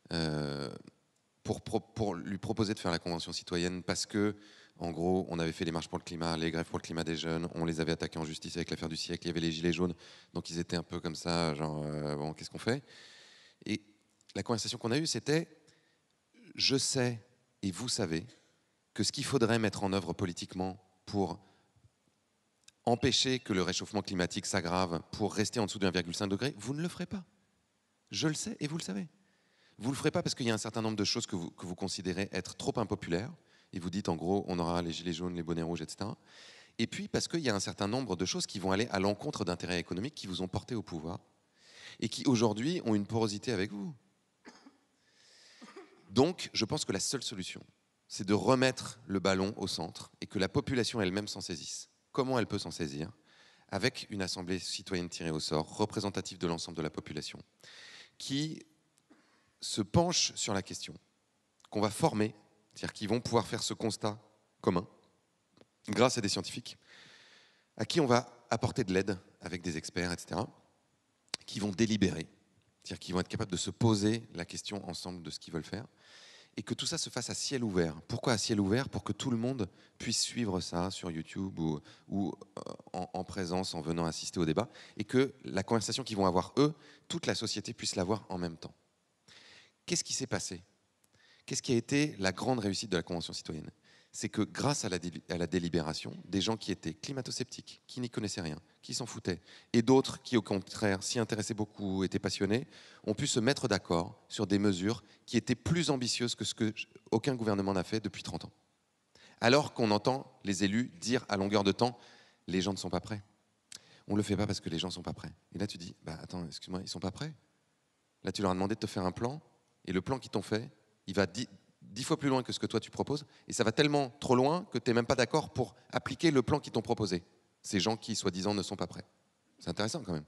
pour lui proposer de faire la Convention citoyenne, parce que, en gros, on avait fait les marches pour le climat, les grèves pour le climat des jeunes, on les avait attaqués en justice avec l'affaire du siècle, il y avait les gilets jaunes, donc ils étaient un peu comme ça, genre, bon, qu'est-ce qu'on fait? Et la conversation qu'on a eue, c'était, je sais, et vous savez, que ce qu'il faudrait mettre en œuvre politiquement pour empêcher que le réchauffement climatique s'aggrave, pour rester en dessous de 1,5 degré, vous ne le ferez pas. Je le sais et vous le savez. Vous ne le ferez pas parce qu'il y a un certain nombre de choses que vous considérez être trop impopulaires, et vous dites en gros, on aura les gilets jaunes, les bonnets rouges, etc. Et puis parce qu'il y a un certain nombre de choses qui vont aller à l'encontre d'intérêts économiques qui vous ont porté au pouvoir, et qui aujourd'hui ont une porosité avec vous. Donc, je pense que la seule solution, c'est de remettre le ballon au centre et que la population elle-même s'en saisisse. Comment elle peut s'en saisir? Avec une assemblée citoyenne tirée au sort, représentative de l'ensemble de la population, qui se penche sur la question, qu'on va former, c'est-à-dire qu'ils vont pouvoir faire ce constat commun, grâce à des scientifiques, à qui on va apporter de l'aide avec des experts, etc., qui vont délibérer, c'est-à-dire qu'ils vont être capables de se poser la question ensemble de ce qu'ils veulent faire, et que tout ça se fasse à ciel ouvert. Pourquoi à ciel ouvert? Pour que tout le monde puisse suivre ça sur YouTube ou en présence, en venant assister au débat, et que la conversation qu'ils vont avoir, eux, toute la société puisse l'avoir en même temps. Qu'est-ce qui s'est passé? Qu'est-ce qui a été la grande réussite de la Convention citoyenne? C'est que grâce à la délibération, des gens qui étaient climato-sceptiques, qui n'y connaissaient rien, qui s'en foutaient, et d'autres qui, au contraire, s'y intéressaient beaucoup, étaient passionnés, ont pu se mettre d'accord sur des mesures qui étaient plus ambitieuses que ce qu'aucun gouvernement n'a fait depuis 30 ans. Alors qu'on entend les élus dire à longueur de temps, les gens ne sont pas prêts. On ne le fait pas parce que les gens ne sont pas prêts. Et là, tu dis, bah, attends, excuse-moi, ils ne sont pas prêts. Là, tu leur as demandé de te faire un plan, et le plan qu'ils t'ont fait, il va 10 fois plus loin que ce que toi tu proposes, et ça va tellement trop loin que tu n'es même pas d'accord pour appliquer le plan qu'ils t'ont proposé. Ces gens qui, soi-disant, ne sont pas prêts. C'est intéressant quand même.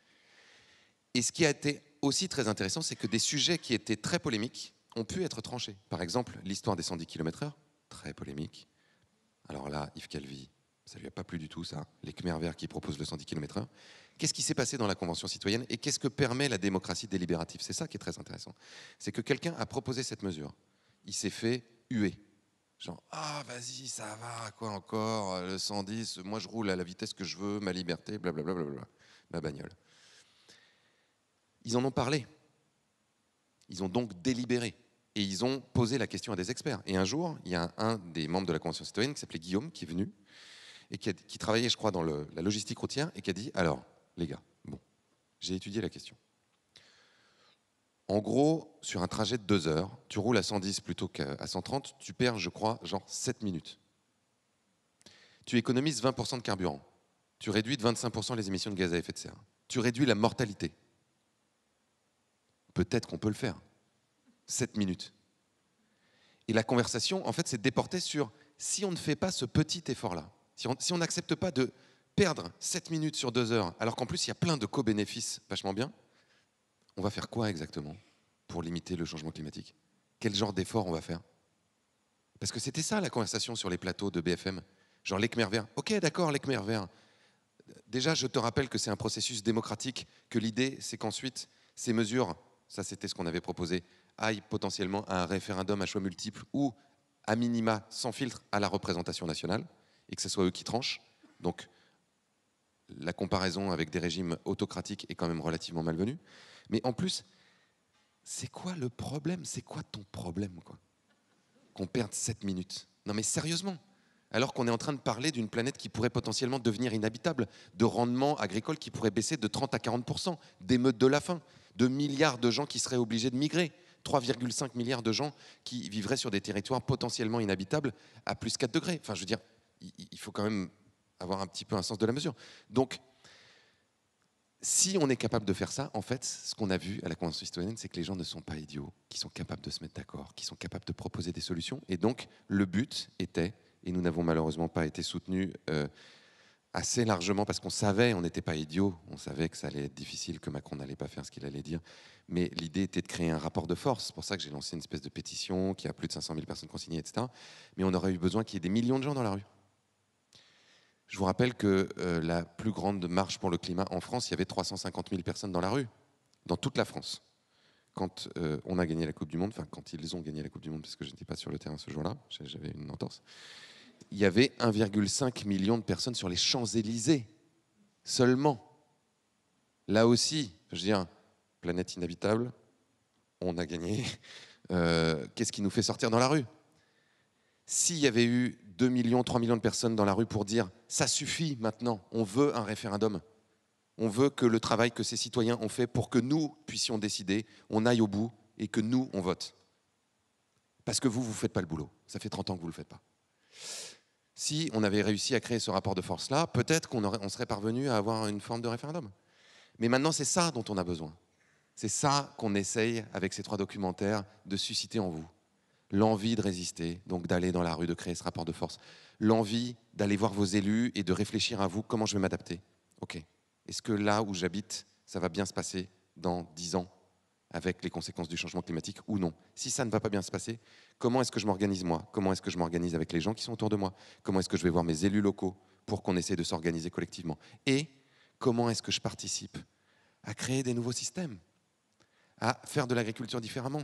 Et ce qui a été aussi très intéressant, c'est que des sujets qui étaient très polémiques ont pu être tranchés. Par exemple, l'histoire des 110 km/h, très polémique. Alors là, Yves Calvi, ça ne lui a pas plu du tout, ça. Les Khmers verts qui proposent le 110 km/h. Qu'est-ce qui s'est passé dans la Convention citoyenne et qu'est-ce que permet la démocratie délibérative? C'est ça qui est très intéressant. C'est que quelqu'un a proposé cette mesure. Il s'est fait huer. Genre, ah, vas-y, ça va, quoi encore, le 110, moi je roule à la vitesse que je veux, ma liberté, blablabla, ma bagnole. Ils en ont parlé. Ils ont donc délibéré. Et ils ont posé la question à des experts. Et un jour, il y a un des membres de la Convention citoyenne qui s'appelait Guillaume, qui est venu, et qui travaillait, je crois, dans la logistique routière, et qui a dit, alors, les gars, bon, j'ai étudié la question. En gros, sur un trajet de 2 heures, tu roules à 110 plutôt qu'à 130, tu perds, je crois, genre 7 minutes. Tu économises 20% de carburant. Tu réduis de 25% les émissions de gaz à effet de serre. Tu réduis la mortalité. Peut-être qu'on peut le faire. 7 minutes. Et la conversation, en fait, s'est déportée sur si on ne fait pas ce petit effort-là, si on n'accepte pas de perdre 7 minutes sur 2 heures, alors qu'en plus, il y a plein de co-bénéfices vachement bien, on va faire quoi exactement pour limiter le changement climatique? Quel genre d'effort on va faire? Parce que c'était ça la conversation sur les plateaux de BFM. Genre les Khmers verts. Ok, d'accord, les Khmers verts. Déjà, je te rappelle que c'est un processus démocratique, que l'idée, c'est qu'ensuite, ces mesures, ça c'était ce qu'on avait proposé, aillent potentiellement à un référendum à choix multiples ou, à minima, sans filtre, à la représentation nationale, et que ce soit eux qui tranchent. Donc, la comparaison avec des régimes autocratiques est quand même relativement malvenue. Mais en plus, c'est quoi le problème? C'est quoi ton problème, quoi? Qu'on perde 7 minutes. Non mais sérieusement, alors qu'on est en train de parler d'une planète qui pourrait potentiellement devenir inhabitable, de rendements agricoles qui pourraient baisser de 30 à 40%, d'émeutes de la faim, de milliards de gens qui seraient obligés de migrer, 3,5 milliards de gens qui vivraient sur des territoires potentiellement inhabitables à plus 4 degrés. Enfin, je veux dire, il faut quand même avoir un petit peu un sens de la mesure. Donc, si on est capable de faire ça, en fait, ce qu'on a vu à la Convention citoyenne, c'est que les gens ne sont pas idiots, qu'ils sont capables de se mettre d'accord, qu'ils sont capables de proposer des solutions. Et donc, le but était, et nous n'avons malheureusement pas été soutenus assez largement, parce qu'on savait, on n'était pas idiots, on savait que ça allait être difficile, que Macron n'allait pas faire ce qu'il allait dire, mais l'idée était de créer un rapport de force. C'est pour ça que j'ai lancé une espèce de pétition qui a plus de 500 000 personnes consignées, etc. Mais on aurait eu besoin qu'il y ait des millions de gens dans la rue. Je vous rappelle que la plus grande marche pour le climat en France, il y avait 350 000 personnes dans la rue, dans toute la France. Quand on a gagné la Coupe du Monde, enfin quand ils ont gagné la Coupe du Monde, parce que je n'étais pas sur le terrain ce jour-là, j'avais une entorse, il y avait 1,5 million de personnes sur les Champs-Élysées, seulement. Là aussi, je veux dire, planète inhabitable, on a gagné, Qu'est-ce qui nous fait sortir dans la rue? S'il y avait eu 2 millions, 3 millions de personnes dans la rue pour dire « ça suffit maintenant, on veut un référendum », on veut que le travail que ces citoyens ont fait pour que nous puissions décider, on aille au bout et que nous, on vote. Parce que vous ne faites pas le boulot. Ça fait 30 ans que vous ne le faites pas. Si on avait réussi à créer ce rapport de force-là, peut-être qu'on serait parvenu à avoir une forme de référendum. Mais maintenant, c'est ça dont on a besoin. C'est ça qu'on essaye, avec ces 3 documentaires, de susciter en vous. L'envie de résister, donc d'aller dans la rue, de créer ce rapport de force. L'envie d'aller voir vos élus et de réfléchir à vous, comment je vais m'adapter. Ok. Est-ce que là où j'habite, ça va bien se passer dans 10 ans avec les conséquences du changement climatique ou non? Si ça ne va pas bien se passer, comment est-ce que je m'organise moi? Comment est-ce que je m'organise avec les gens qui sont autour de moi? Comment est-ce que je vais voir mes élus locaux pour qu'on essaie de s'organiser collectivement? Et comment est-ce que je participe à créer des nouveaux systèmes, à faire de l'agriculture différemment,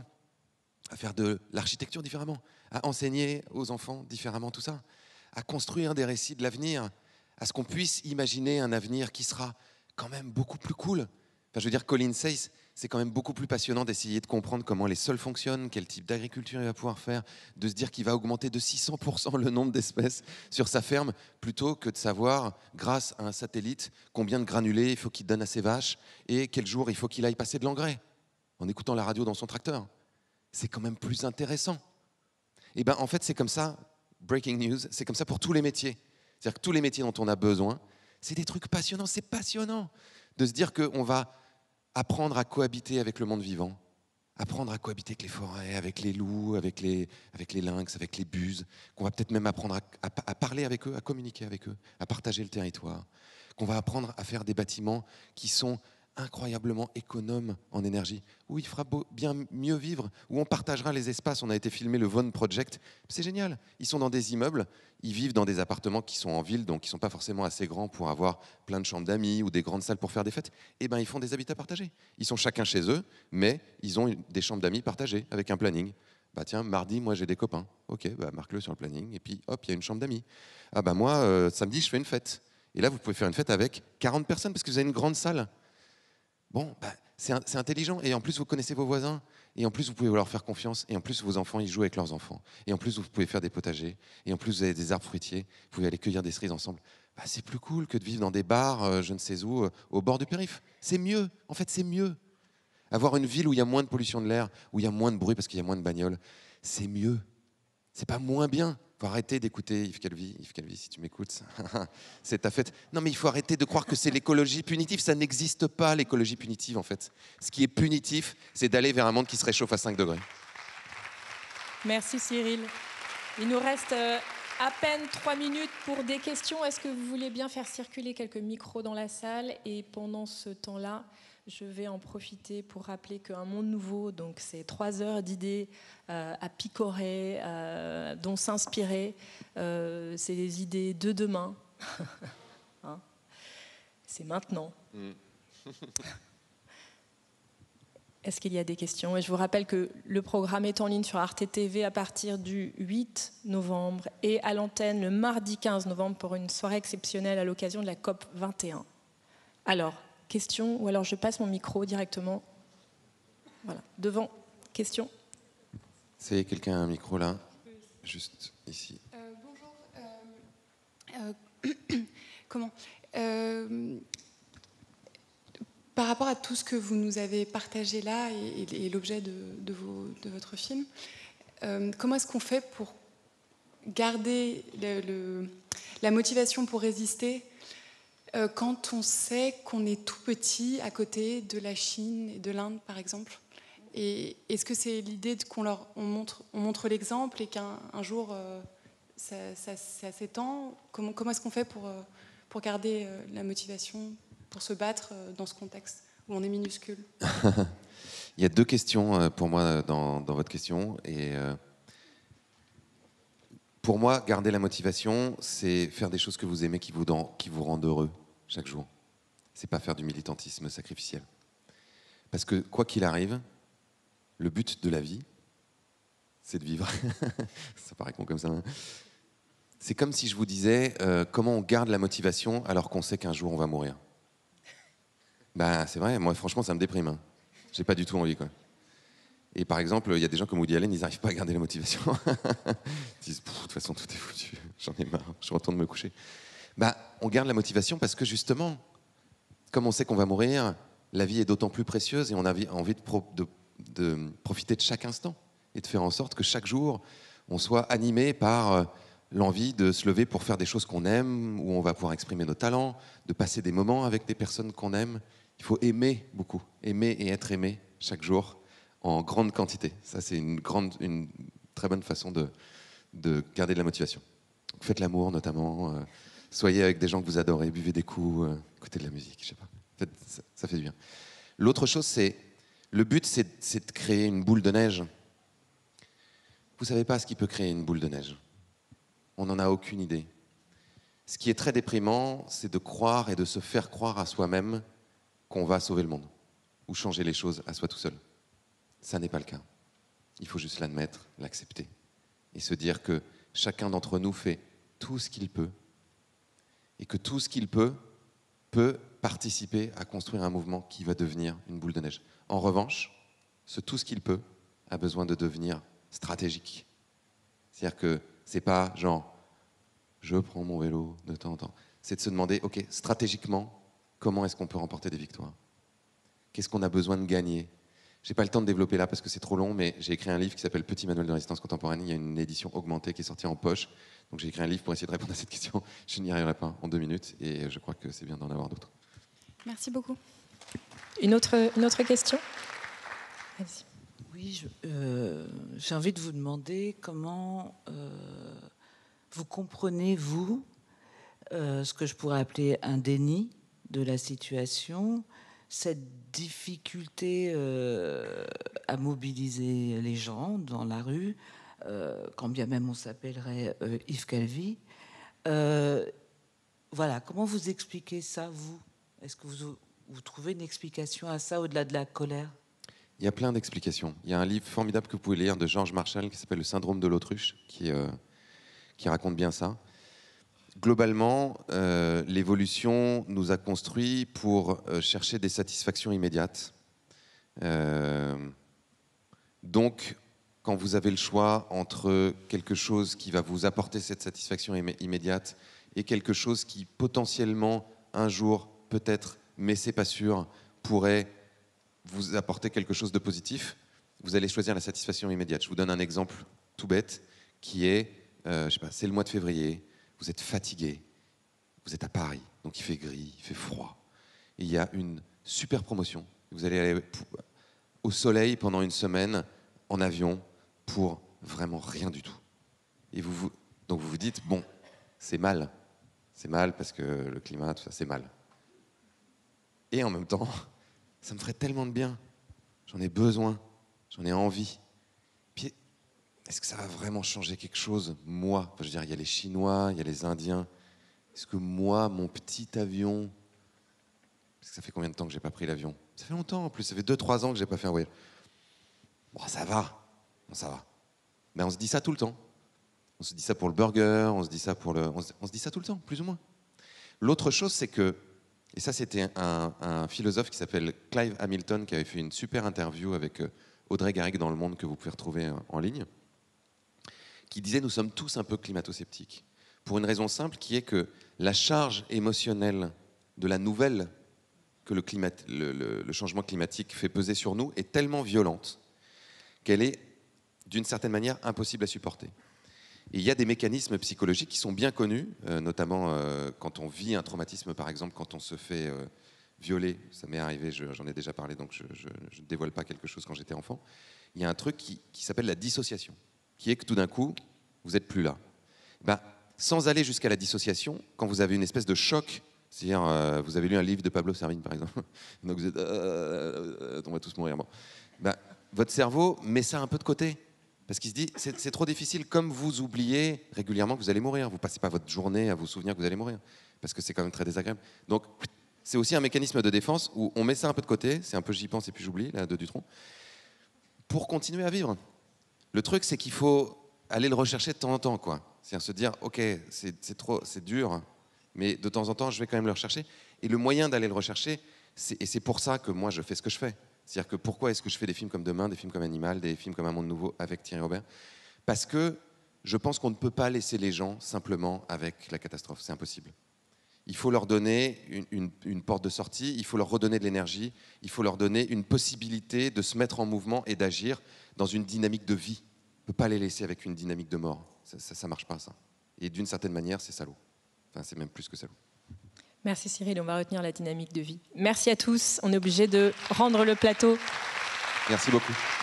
à faire de l'architecture différemment, à enseigner aux enfants différemment tout ça, à construire des récits de l'avenir, à ce qu'on puisse imaginer un avenir qui sera quand même beaucoup plus cool. Enfin, je veux dire, Colin Sayce, c'est quand même beaucoup plus passionnant d'essayer de comprendre comment les sols fonctionnent, quel type d'agriculture il va pouvoir faire, de se dire qu'il va augmenter de 600% le nombre d'espèces sur sa ferme, plutôt que de savoir, grâce à un satellite, combien de granulés il faut qu'il donne à ses vaches et quel jour il faut qu'il aille passer de l'engrais, en écoutant la radio dans son tracteur. C'est quand même plus intéressant. Et bien, en fait, c'est comme ça, breaking news, c'est comme ça pour tous les métiers. C'est-à-dire que tous les métiers dont on a besoin, c'est des trucs passionnants, c'est passionnant de se dire qu'on va apprendre à cohabiter avec le monde vivant, apprendre à cohabiter avec les forêts, avec les loups, avec les lynx, avec les buses, qu'on va peut-être même apprendre à parler avec eux, à communiquer avec eux, à partager le territoire, qu'on va apprendre à faire des bâtiments qui sont incroyablement économes en énergie, où il fera bien mieux vivre, où on partagera les espaces. On a été filmer le Vaughan Project, c'est génial. Ils sont dans des immeubles, ils vivent dans des appartements qui sont en ville, donc qui ne sont pas forcément assez grands pour avoir plein de chambres d'amis ou des grandes salles pour faire des fêtes. Et ben ils font des habitats partagés. Ils sont chacun chez eux, mais ils ont des chambres d'amis partagées avec un planning. Bah tiens, mardi, moi j'ai des copains. Ok, bah marque-le sur le planning, et puis hop, il y a une chambre d'amis. Ah bah moi, samedi, je fais une fête. Et là, vous pouvez faire une fête avec 40 personnes, parce que vous avez une grande salle. Bon, bah, c'est intelligent. Et en plus, vous connaissez vos voisins. Et en plus, vous pouvez leur faire confiance. Et en plus, vos enfants, ils jouent avec leurs enfants. Et en plus, vous pouvez faire des potagers. Et en plus, vous avez des arbres fruitiers. Vous pouvez aller cueillir des cerises ensemble. Bah, c'est plus cool que de vivre dans des bars, je ne sais où, au bord du périph'. C'est mieux. En fait, c'est mieux. Avoir une ville où il y a moins de pollution de l'air, où il y a moins de bruit parce qu'il y a moins de bagnoles, c'est mieux. C'est pas moins bien. Il faut arrêter d'écouter Yves Calvi. Yves Calvi, si tu m'écoutes, c'est ta fête. Non, mais il faut arrêter de croire que c'est l'écologie punitive. Ça n'existe pas, l'écologie punitive, en fait. Ce qui est punitif, c'est d'aller vers un monde qui se réchauffe à 5 degrés. Merci Cyril. Il nous reste à peine 3 minutes pour des questions. Est-ce que vous voulez bien faire circuler quelques micros dans la salle? Et pendant ce temps-là, je vais en profiter pour rappeler qu'un monde nouveau, donc c'est 3 heures d'idées à picorer, dont s'inspirer. C'est des idées de demain. Hein, c'est maintenant. Est-ce qu'il y a des questions? Et je vous rappelle que le programme est en ligne sur Arte TV à partir du 8 novembre et à l'antenne le mardi 15 novembre pour une soirée exceptionnelle à l'occasion de la COP 21. Alors, question, ou alors je passe mon micro directement. Voilà, devant. Question? C'est quelqu'un a un micro là? Juste ici. Bonjour. Comment par rapport à tout ce que vous nous avez partagé là et l'objet de votre film, comment est-ce qu'on fait pour garder la motivation pour résister quand on sait qu'on est tout petit à côté de la Chine et de l'Inde, par exemple? Et est-ce que c'est l'idée qu'on montre l'exemple et qu'un jour ça s'étend? Comment est-ce qu'on fait pour garder la motivation, pour se battre dans ce contexte où on est minuscule? Il y a 2 questions pour moi dans votre question. Et pour moi, garder la motivation, c'est faire des choses que vous aimez, qui vous rendent heureux chaque jour. C'est pas faire du militantisme sacrificiel. Parce que quoi qu'il arrive, le but de la vie, c'est de vivre. Ça paraît con comme ça. Hein. C'est comme si je vous disais comment on garde la motivation alors qu'on sait qu'un jour on va mourir. Bah, c'est vrai, moi franchement ça me déprime. Hein. J'ai pas du tout envie, quoi. Et par exemple, il y a des gens comme Woody Allen, ils n'arrivent pas à garder la motivation. Ils disent, de toute façon, tout est foutu, j'en ai marre, je retourne me coucher. On garde la motivation parce que justement, comme on sait qu'on va mourir, la vie est d'autant plus précieuse et on a envie de profiter de chaque instant et de faire en sorte que chaque jour, on soit animé par l'envie de se lever pour faire des choses qu'on aime, où on va pouvoir exprimer nos talents, de passer des moments avec des personnes qu'on aime. Il faut aimer beaucoup, aimer et être aimé chaque jour en grande quantité. Ça, c'est une très bonne façon de garder de la motivation. Donc, faites l'amour notamment, soyez avec des gens que vous adorez, buvez des coups, écoutez de la musique, je sais pas. Ça fait du bien. L'autre chose, le but, c'est de créer une boule de neige. Vous savez pas ce qui peut créer une boule de neige. On n'en a aucune idée. Ce qui est très déprimant, c'est de croire et de se faire croire à soi-même qu'on va sauver le monde ou changer les choses à soi tout seul. Ça n'est pas le cas. Il faut juste l'admettre, l'accepter et se dire que chacun d'entre nous fait tout ce qu'il peut et que tout ce qu'il peut participer à construire un mouvement qui va devenir une boule de neige. En revanche, tout ce qu'il peut a besoin de devenir stratégique. C'est-à-dire que c'est pas genre je prends mon vélo de temps en temps. C'est de se demander, ok, stratégiquement, comment est-ce qu'on peut remporter des victoires? Qu'est-ce qu'on a besoin de gagner? J'ai pas le temps de développer là parce que c'est trop long, mais j'ai écrit un livre qui s'appelle Petit manuel de résistance contemporaine. Il y a une édition augmentée qui est sortie en poche. Donc j'ai écrit un livre pour essayer de répondre à cette question. Je n'y arriverai pas en 2 minutes et je crois que c'est bien d'en avoir d'autres. Merci beaucoup. Une autre question? Vas-y. Oui, j'ai envie de vous demander comment vous comprenez, vous, ce que je pourrais appeler un déni de la situation, cette difficulté à mobiliser les gens dans la rue, quand bien même on s'appellerait Yves Calvi. Voilà, comment vous expliquez ça, vous? Est-ce que vous trouvez une explication à ça au-delà de la colère? Il y a plein d'explications. Il y a un livre formidable que vous pouvez lire de George Marshall qui s'appelle Le syndrome de l'autruche, qui raconte bien ça. Globalement, l'évolution nous a construits pour chercher des satisfactions immédiates. Donc, quand vous avez le choix entre quelque chose qui va vous apporter cette satisfaction immédiate et quelque chose qui potentiellement, un jour, peut-être, mais c'est pas sûr, pourrait vous apporter quelque chose de positif, vous allez choisir la satisfaction immédiate. Je vous donne un exemple tout bête qui est, je sais pas, c'est le mois de février, vous êtes fatigué, vous êtes à Paris, donc il fait gris, il fait froid, et il y a une super promotion. Vous allez aller au soleil pendant une semaine en avion pour vraiment rien du tout. Et donc vous vous dites, bon, c'est mal parce que le climat, tout ça, c'est mal. Et en même temps, ça me ferait tellement de bien. J'en ai besoin, j'en ai envie. Puis, est-ce que ça va vraiment changer quelque chose, moi? Enfin, je veux dire, il y a les Chinois, il y a les Indiens. Est-ce que moi, mon petit avion... Parce que ça fait combien de temps que j'ai pas pris l'avion? Ça fait longtemps en plus, ça fait 2-3 ans que j'ai pas fait un voyage. Bon, ça va. Bon, ça va. Mais on se dit ça tout le temps. On se dit ça pour le burger, on se dit ça on se dit ça tout le temps, plus ou moins. L'autre chose, c'est que... Et ça, c'était un philosophe qui s'appelle Clive Hamilton, qui avait fait une super interview avec Audrey Garrigue dans Le Monde, que vous pouvez retrouver en ligne, qui disait « Nous sommes tous un peu climato-sceptiques ». Pour une raison simple, qui est que la charge émotionnelle de la nouvelle que le changement climatique fait peser sur nous est tellement violente qu'elle est, d'une certaine manière, impossible à supporter. Et il y a des mécanismes psychologiques qui sont bien connus, notamment quand on vit un traumatisme, par exemple, quand on se fait violer. Ça m'est arrivé, j'en ai déjà parlé, donc je ne dévoile pas quelque chose quand j'étais enfant. Il y a un truc qui s'appelle la dissociation, qui est que tout d'un coup, vous n'êtes plus là. Sans aller jusqu'à la dissociation, quand vous avez une espèce de choc, c'est-à-dire, vous avez lu un livre de Pablo Servigne, par exemple, donc vous êtes, on va tous mourir. Bon. Votre cerveau met ça un peu de côté. Parce qu'il se dit, c'est trop difficile, comme vous oubliez régulièrement que vous allez mourir. Vous ne passez pas votre journée à vous souvenir que vous allez mourir, parce que c'est quand même très désagréable. Donc, c'est aussi un mécanisme de défense où on met ça un peu de côté, c'est un peu j'y pense et puis j'oublie, là, de Dutronc, pour continuer à vivre. Le truc, c'est qu'il faut aller le rechercher de temps en temps, quoi. C'est-à-dire se dire, ok, c'est dur, mais de temps en temps, je vais quand même le rechercher. Et le moyen d'aller le rechercher, et c'est pour ça que moi, je fais ce que je fais, C'est-à-dire que pourquoi est-ce que je fais des films comme Demain, des films comme Animal, des films comme Un monde nouveau avec Thierry Robert? Parce que je pense qu'on ne peut pas laisser les gens simplement avec la catastrophe, c'est impossible. Il faut leur donner une porte de sortie, il faut leur redonner de l'énergie, il faut leur donner une possibilité de se mettre en mouvement et d'agir dans une dynamique de vie. On ne peut pas les laisser avec une dynamique de mort. Ça ne marche pas, ça. Et d'une certaine manière, c'est salaud. Enfin, c'est même plus que salaud. Merci Cyril, on va retenir la dynamique de vie. Merci à tous, on est obligé de rendre le plateau. Merci beaucoup.